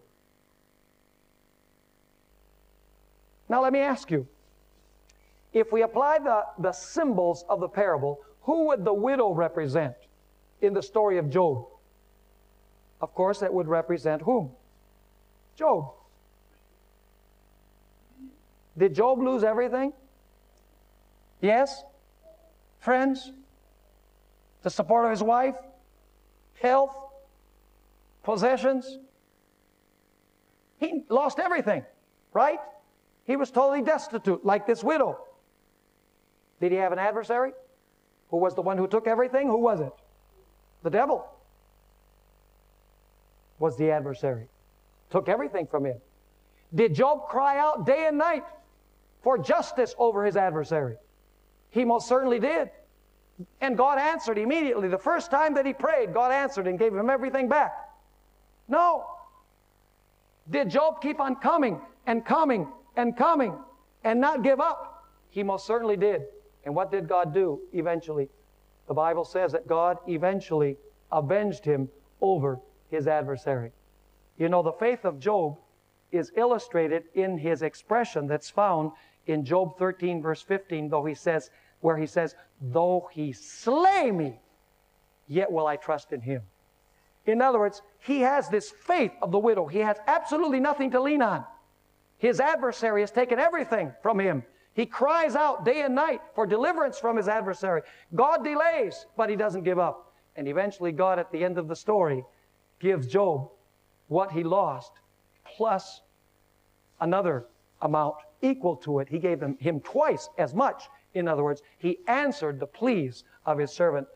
Now let me ask you, if we apply the symbols of the parable, who would the widow represent in the story of Job? Of course, it would represent whom? Job. Did Job lose everything? Yes? Friends? The support of his wife? Health? Possessions? He lost everything, right? He was totally destitute, like this widow. Did he have an adversary? Who was the one who took everything? Who was it? The devil was the adversary. Took everything from him. Did Job cry out day and night for justice over his adversary? He most certainly did. And God answered immediately. The first time that he prayed, God answered and gave him everything back. No. Did Job keep on coming and coming and coming and not give up? He most certainly did. And what did God do eventually? The Bible says that God eventually avenged him over his adversary. You know, the faith of Job is illustrated in his expression that's found in Job 13, verse 15, where he says, though he slay me, yet will I trust in him. In other words, he has this faith of the widow. He has absolutely nothing to lean on. His adversary has taken everything from him. He cries out day and night for deliverance from his adversary. God delays, but he doesn't give up. And eventually God, at the end of the story, gives Job what he lost, plus another amount equal to it. He gave him twice as much. In other words, he answered the pleas of his servant.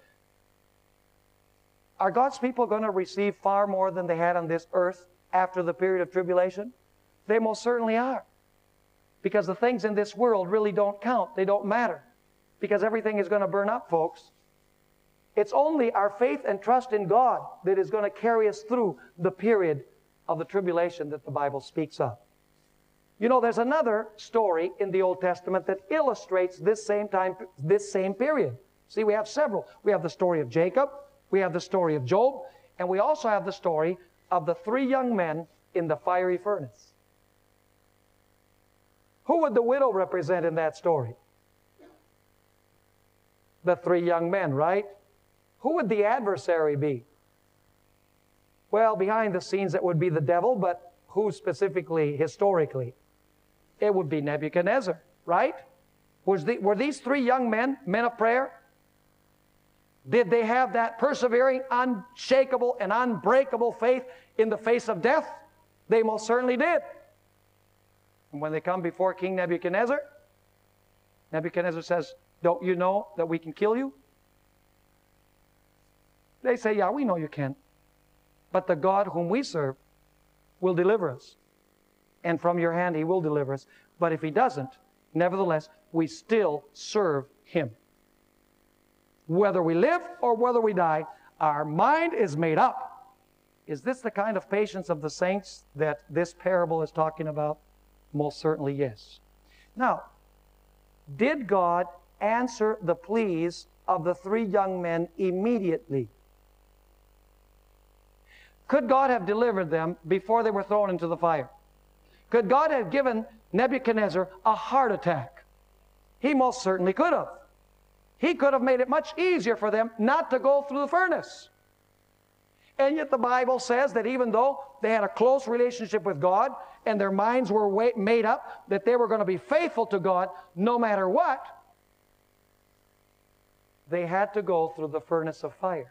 Are God's people going to receive far more than they had on this earth after the period of tribulation? They most certainly are. Because the things in this world really don't count. They don't matter. Because everything is going to burn up, folks. It's only our faith and trust in God that is going to carry us through the period of the tribulation that the Bible speaks of. You know, there's another story in the Old Testament that illustrates this same period. See, we have several. We have the story of Jacob, we have the story of Job, and we also have the story of the three young men in the fiery furnace. Who would the widow represent in that story? The three young men, right? Who would the adversary be? Well, behind the scenes it would be the devil, but who specifically, historically? It would be Nebuchadnezzar, right? Were these three young men of prayer? Did they have that persevering, unshakable, and unbreakable faith in the face of death? They most certainly did. And when they come before King Nebuchadnezzar, Nebuchadnezzar says, don't you know that we can kill you? They say, yeah, we know you can. But the God whom we serve will deliver us. And from your hand He will deliver us. But if He doesn't, nevertheless, we still serve Him. Whether we live or whether we die, our mind is made up. Is this the kind of patience of the saints that this parable is talking about? Most certainly, yes. Now, did God answer the pleas of the three young men immediately? Could God have delivered them before they were thrown into the fire? Could God have given Nebuchadnezzar a heart attack? He most certainly could have. He could have made it much easier for them not to go through the furnace. And yet the Bible says that even though they had a close relationship with God and their minds were made up that they were going to be faithful to God no matter what, they had to go through the furnace of fire.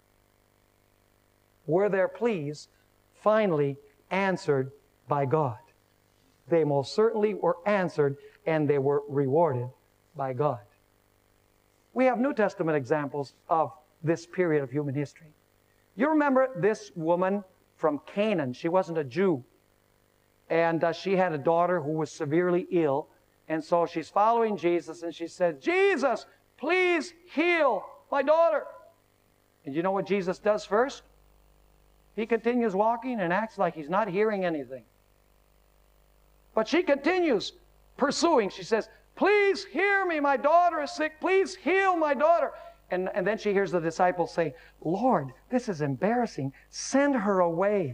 Were their pleas finally answered by God? They most certainly were answered, and they were rewarded by God. We have New Testament examples of this period of human history. You remember this woman from Canaan. She wasn't a Jew. And she had a daughter who was severely ill, And so she's following Jesus, and she said, Jesus, please heal my daughter. And you know what Jesus does first? He continues walking and acts like he's not hearing anything. But she continues pursuing. She says, please hear me, my daughter is sick. Please heal my daughter. And then she hears the disciples say, Lord, this is embarrassing. Send her away.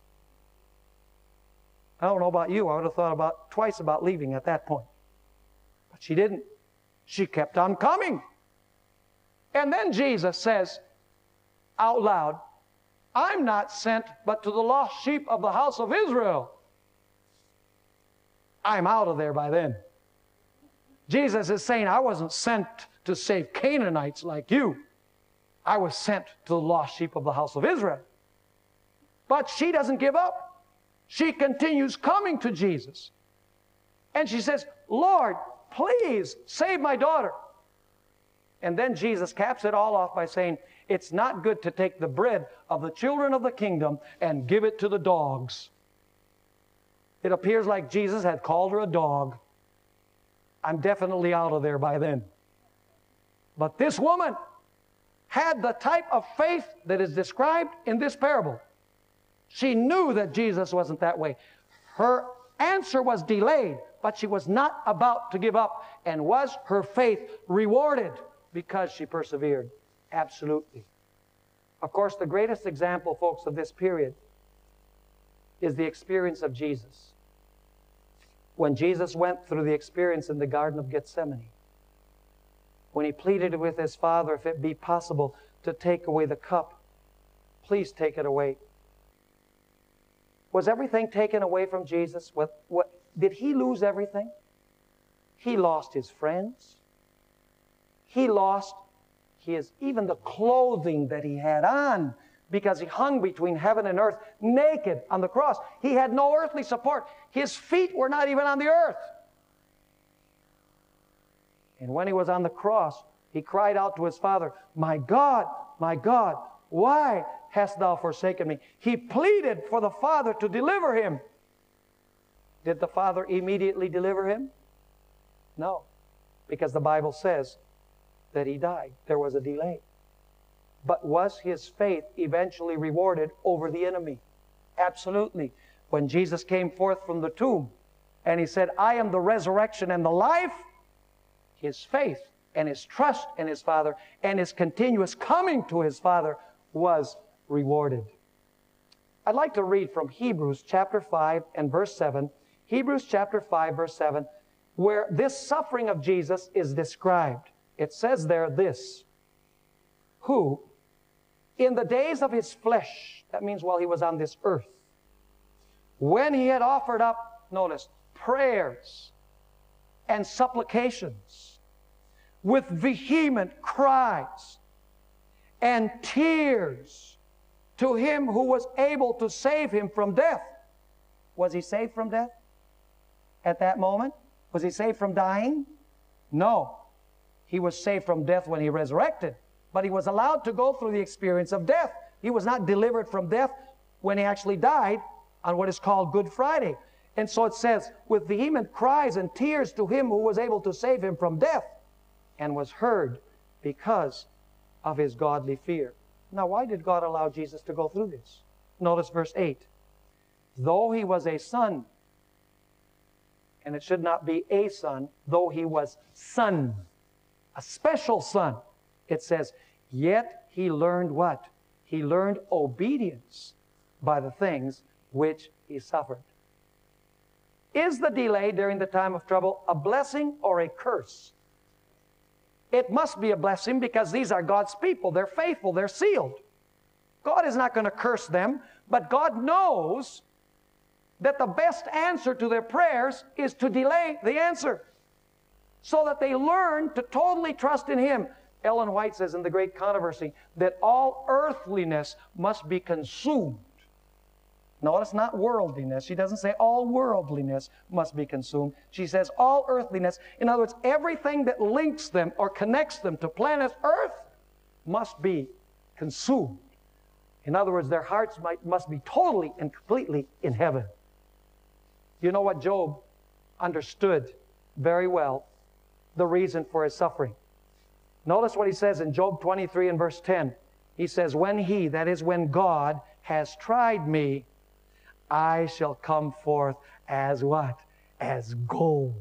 I don't know about you. I would have thought twice about leaving at that point. But she didn't. She kept on coming. And then Jesus says out loud, I'm not sent but to the lost sheep of the house of Israel. I'm out of there by then. Jesus is saying, I wasn't sent to save Canaanites like you. I was sent to the lost sheep of the house of Israel. But she doesn't give up. She continues coming to Jesus. And she says, Lord, please save my daughter. And then Jesus caps it all off by saying, it's not good to take the bread of the children of the kingdom and give it to the dogs. It appears like Jesus had called her a dog. I'm definitely out of there by then. But this woman had the type of faith that is described in this parable. She knew that Jesus wasn't that way. Her answer was delayed, but she was not about to give up. And was her faith rewarded because she persevered? Absolutely. Of course, the greatest example, folks, of this period is the experience of Jesus. When Jesus went through the experience in the Garden of Gethsemane, when he pleaded with his Father, if it be possible, to take away the cup, please take it away. Was everything taken away from Jesus? Did he lose everything? He lost his friends. He lost even the clothing that he had on, because he hung between heaven and earth naked on the cross. He had no earthly support. His feet were not even on the earth. And when he was on the cross, he cried out to his Father, my God, why hast thou forsaken me? He pleaded for the Father to deliver him. Did the Father immediately deliver him? No, because the Bible says that he died. There was a delay. But was his faith eventually rewarded over the enemy? Absolutely. When Jesus came forth from the tomb and he said, I am the resurrection and the life, his faith and his trust in his Father and his continuous coming to his Father was rewarded. I'd like to read from Hebrews chapter 5 and verse 7. Hebrews chapter 5 verse 7, where this suffering of Jesus is described. It says there this, who in the days of his flesh, that means while he was on this earth, when he had offered up, notice, prayers and supplications with vehement cries and tears to him who was able to save him from death. Was he saved from death at that moment? Was he saved from dying? No. He was saved from death when he resurrected, but he was allowed to go through the experience of death. He was not delivered from death when he actually died on what is called Good Friday. And so it says, with vehement cries and tears to him who was able to save him from death, and was heard because of his godly fear. Now, why did God allow Jesus to go through this? Notice verse 8. Though he was a son, and it should not be a son, though he was son, a special son, it says, yet he learned what? He learned obedience by the things which he suffered. Is the delay during the time of trouble a blessing or a curse? It must be a blessing because these are God's people. They're faithful. They're sealed. God is not going to curse them, but God knows that the best answer to their prayers is to delay the answer so that they learn to totally trust in Him. Ellen White says in The Great Controversy that all earthliness must be consumed. Notice not worldliness. She doesn't say all worldliness must be consumed. She says all earthliness. In other words, everything that links them or connects them to planet Earth must be consumed. In other words, their hearts must be totally and completely in heaven. You know what Job understood very well the reason for his suffering. Notice what he says in Job 23 and verse 10. He says, when he, that is when God, has tried me, I shall come forth as what? As gold.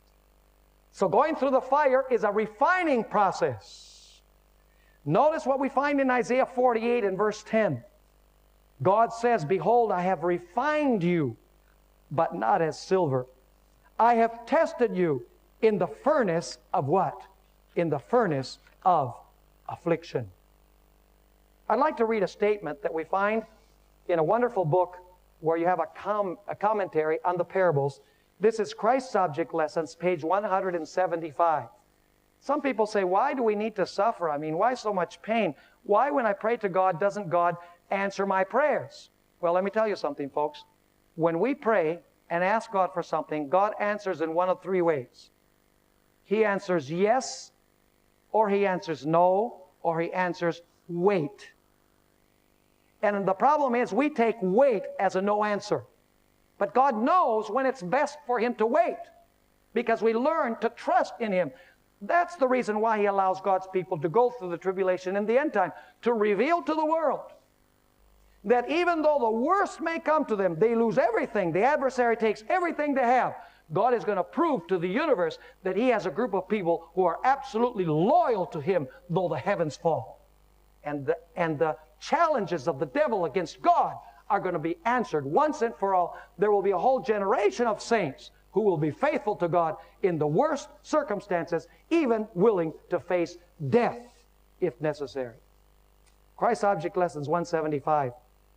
So going through the fire is a refining process. Notice what we find in Isaiah 48 and verse 10. God says, behold, I have refined you, but not as silver. I have tested you in the furnace of what? In the furnace of affliction. I'd like to read a statement that we find in a wonderful book where you have a commentary on the parables. This is Christ's Object Lessons, page 175. Some people say, why do we need to suffer? I mean, why so much pain? Why, when I pray to God, doesn't God answer my prayers? Well, let me tell you something, folks. When we pray and ask God for something, God answers in one of three ways. He answers yes, or He answers no, or He answers wait. And the problem is we take wait as a no answer. But God knows when it's best for Him to wait, because we learn to trust in Him. That's the reason why He allows God's people to go through the tribulation in the end time, to reveal to the world that even though the worst may come to them, they lose everything, the adversary takes everything they have, God is going to prove to the universe that He has a group of people who are absolutely loyal to Him, though the heavens fall. And the challenges of the devil against God are going to be answered once and for all. There will be a whole generation of saints who will be faithful to God in the worst circumstances, even willing to face death if necessary. Christ's Object Lessons 175.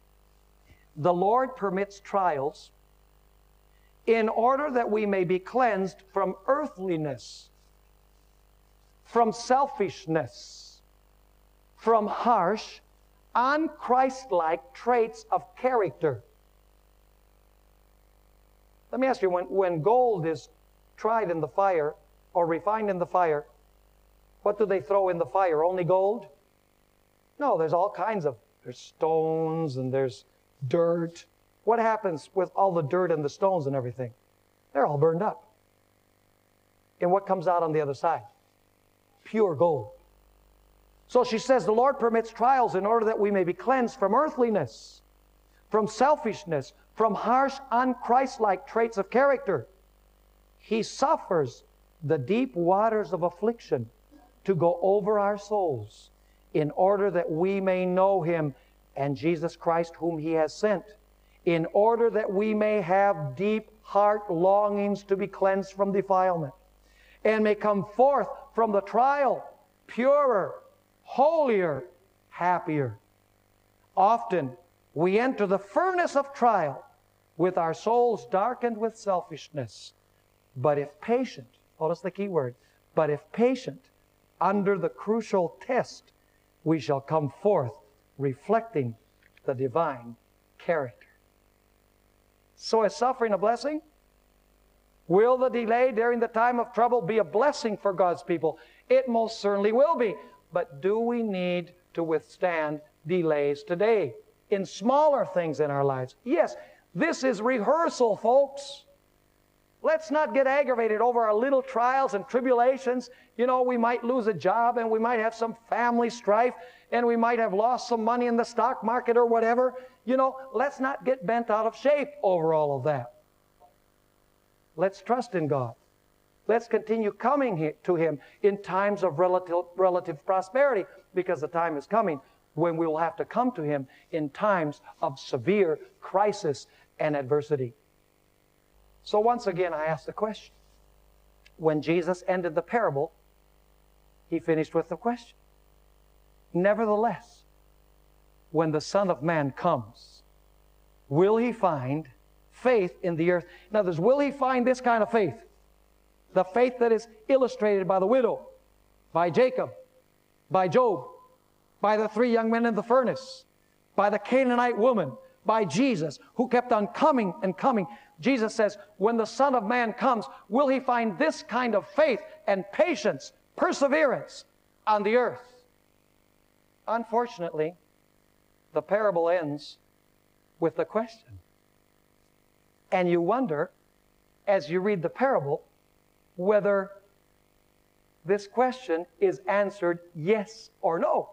The Lord permits trials in order that we may be cleansed from earthliness, from selfishness, from harsh, unchristlike traits of character. Let me ask you, when gold is tried in the fire or refined in the fire, what do they throw in the fire? Only gold? No, there's all kinds of, there's stones and there's dirt. What happens with all the dirt and the stones and everything? They're all burned up. And what comes out on the other side? Pure gold. So she says, the Lord permits trials in order that we may be cleansed from earthliness, from selfishness, from harsh, unchristlike traits of character. He suffers the deep waters of affliction to go over our souls in order that we may know Him and Jesus Christ whom He has sent, in order that we may have deep heart longings to be cleansed from defilement, and may come forth from the trial purer, holier, happier. Often we enter the furnace of trial with our souls darkened with selfishness. But if patient, notice the key word, but if patient under the crucial test, we shall come forth reflecting the divine character. So is suffering a blessing? Will the delay during the time of trouble be a blessing for God's people? It most certainly will be. But do we need to withstand delays today in smaller things in our lives? Yes, this is rehearsal, folks. Let's not get aggravated over our little trials and tribulations. You know, we might lose a job and we might have some family strife and we might have lost some money in the stock market or whatever. You know, let's not get bent out of shape over all of that. Let's trust in God. Let's continue coming to Him in times of relative prosperity, because the time is coming when we will have to come to Him in times of severe crisis and adversity. So once again, I ask the question. When Jesus ended the parable, He finished with the question. Nevertheless, when the Son of Man comes, will He find faith in the earth? In other words, will He find this kind of faith? The faith that is illustrated by the widow, by Jacob, by Job, by the three young men in the furnace, by the Canaanite woman, by Jesus, who kept on coming and coming. Jesus says, when the Son of Man comes, will He find this kind of faith and patience, perseverance on the earth? Unfortunately, the parable ends with the question. And you wonder, as you read the parable, whether this question is answered yes or no.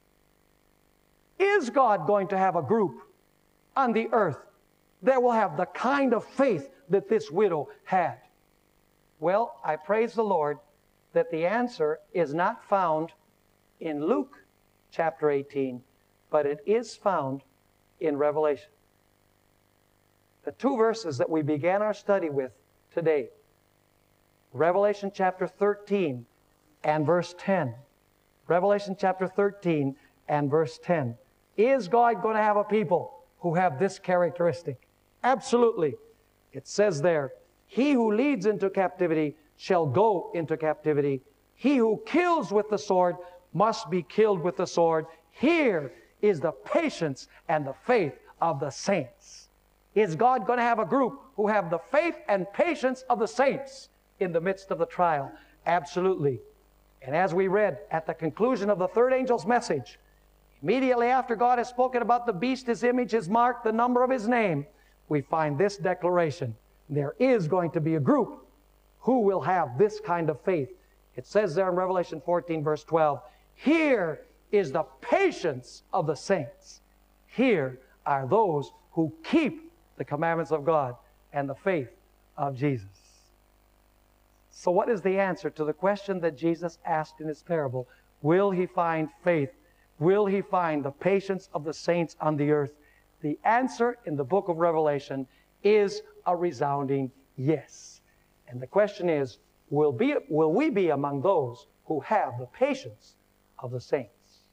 Is God going to have a group on the earth that will have the kind of faith that this widow had? Well, I praise the Lord that the answer is not found in Luke chapter 18, but it is found in Revelation. The two verses that we began our study with today, Revelation chapter 13 and verse 10. Revelation chapter 13 and verse 10. Is God going to have a people who have this characteristic? Absolutely. It says there, he who leads into captivity shall go into captivity. He who kills with the sword must be killed with the sword. Here is the patience and the faith of the saints. Is God going to have a group who have the faith and patience of the saints in the midst of the trial? Absolutely. And as we read at the conclusion of the third angel's message, immediately after God has spoken about the beast, his image, his mark, the number of his name, we find this declaration. There is going to be a group who will have this kind of faith. It says there in Revelation 14, verse 12, here is the patience of the saints. Here are those who keep the commandments of God and the faith of Jesus. So what is the answer to the question that Jesus asked in his parable? Will he find faith? Will he find the patience of the saints on the earth? The answer in the book of Revelation is a resounding yes. And the question is, will we be among those who have the patience of the saints?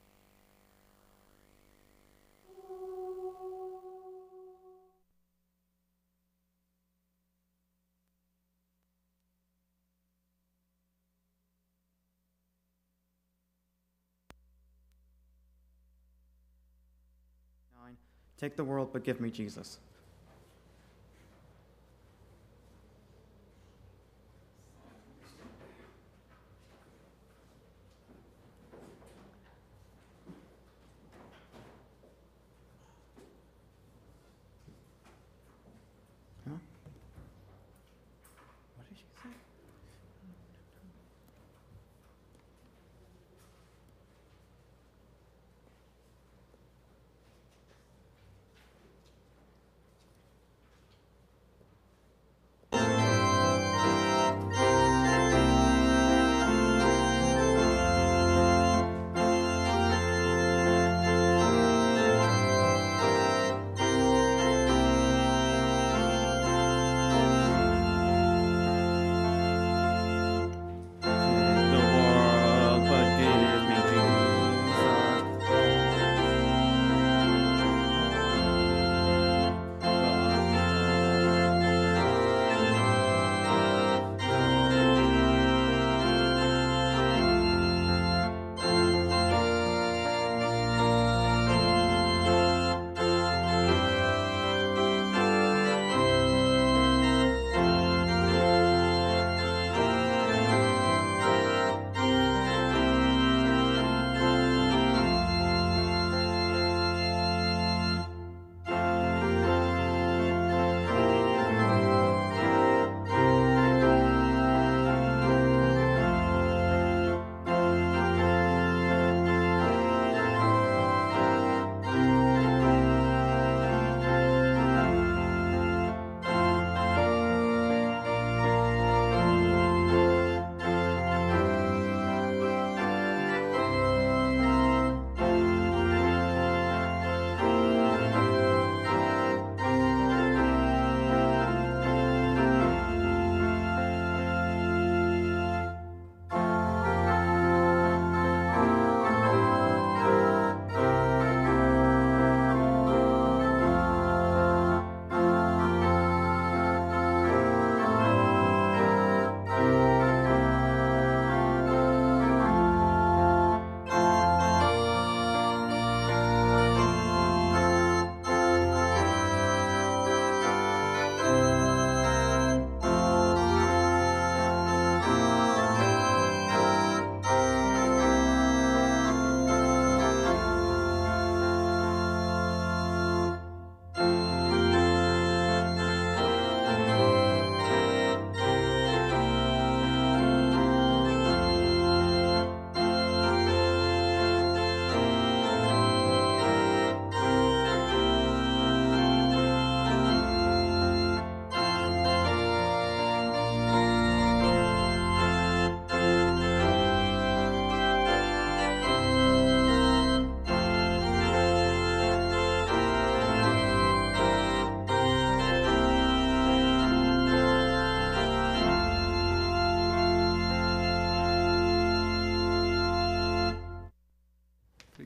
Take the world, but give me Jesus. Huh? What did she say?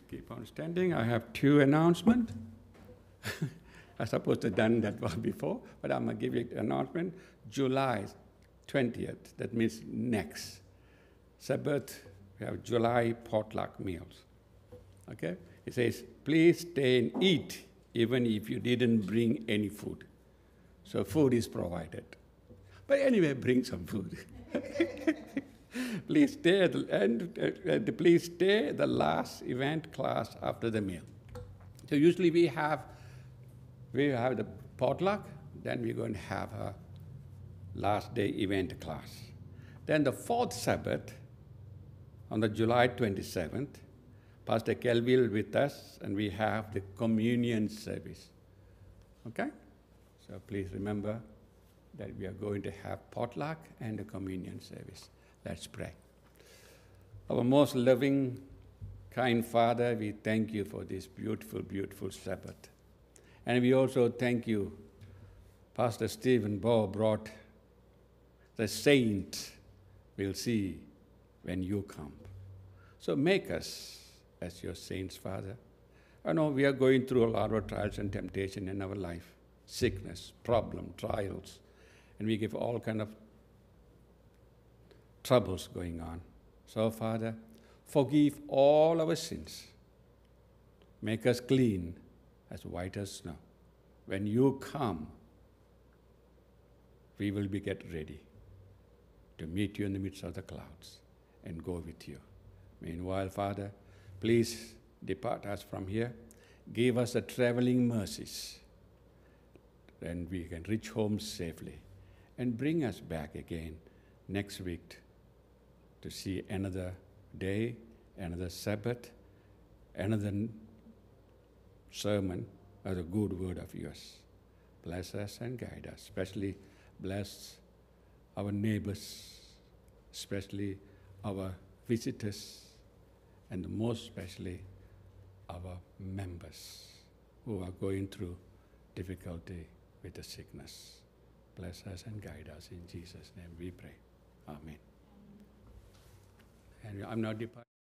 keep on standing. I have 2 announcements. I supposed to have done that one before, but I'm going to give you an announcement. July 20th, that means next Sabbath, we have July potluck meals. Okay? It says, please stay and eat, even if you didn't bring any food. So food is provided. But anyway, bring some food. Please stay at the end, please stay at the last event class after the meal. So usually we have the potluck, then we're going to have a last day event class. Then the 4th Sabbath, on the July 27th, Pastor Kelville with us, and we have the communion service. Okay? So please remember that we are going to have potluck and a communion service. Let's pray. Our most loving, kind Father, we thank you for this beautiful, beautiful Sabbath. And we also thank you, Pastor Stephen Bohr brought the saint we'll see when you come. So make us as your saints, Father. I know we are going through a lot of trials and temptation in our life, sickness, problem, trials, and we give all kind of troubles going on. So, Father, forgive all our sins. Make us clean as white as snow. When you come, we will be get ready to meet you in the midst of the clouds and go with you. Meanwhile, Father, please depart us from here. Give us the traveling mercies, then we can reach home safely, and bring us back again next week to see another day, another Sabbath, another sermon as a good word of yours. Bless us and guide us. Especially bless our neighbors, especially our visitors, and most especially our members who are going through difficulty with the sickness. Bless us and guide us. In Jesus' name we pray. Amen. And I'm not departing.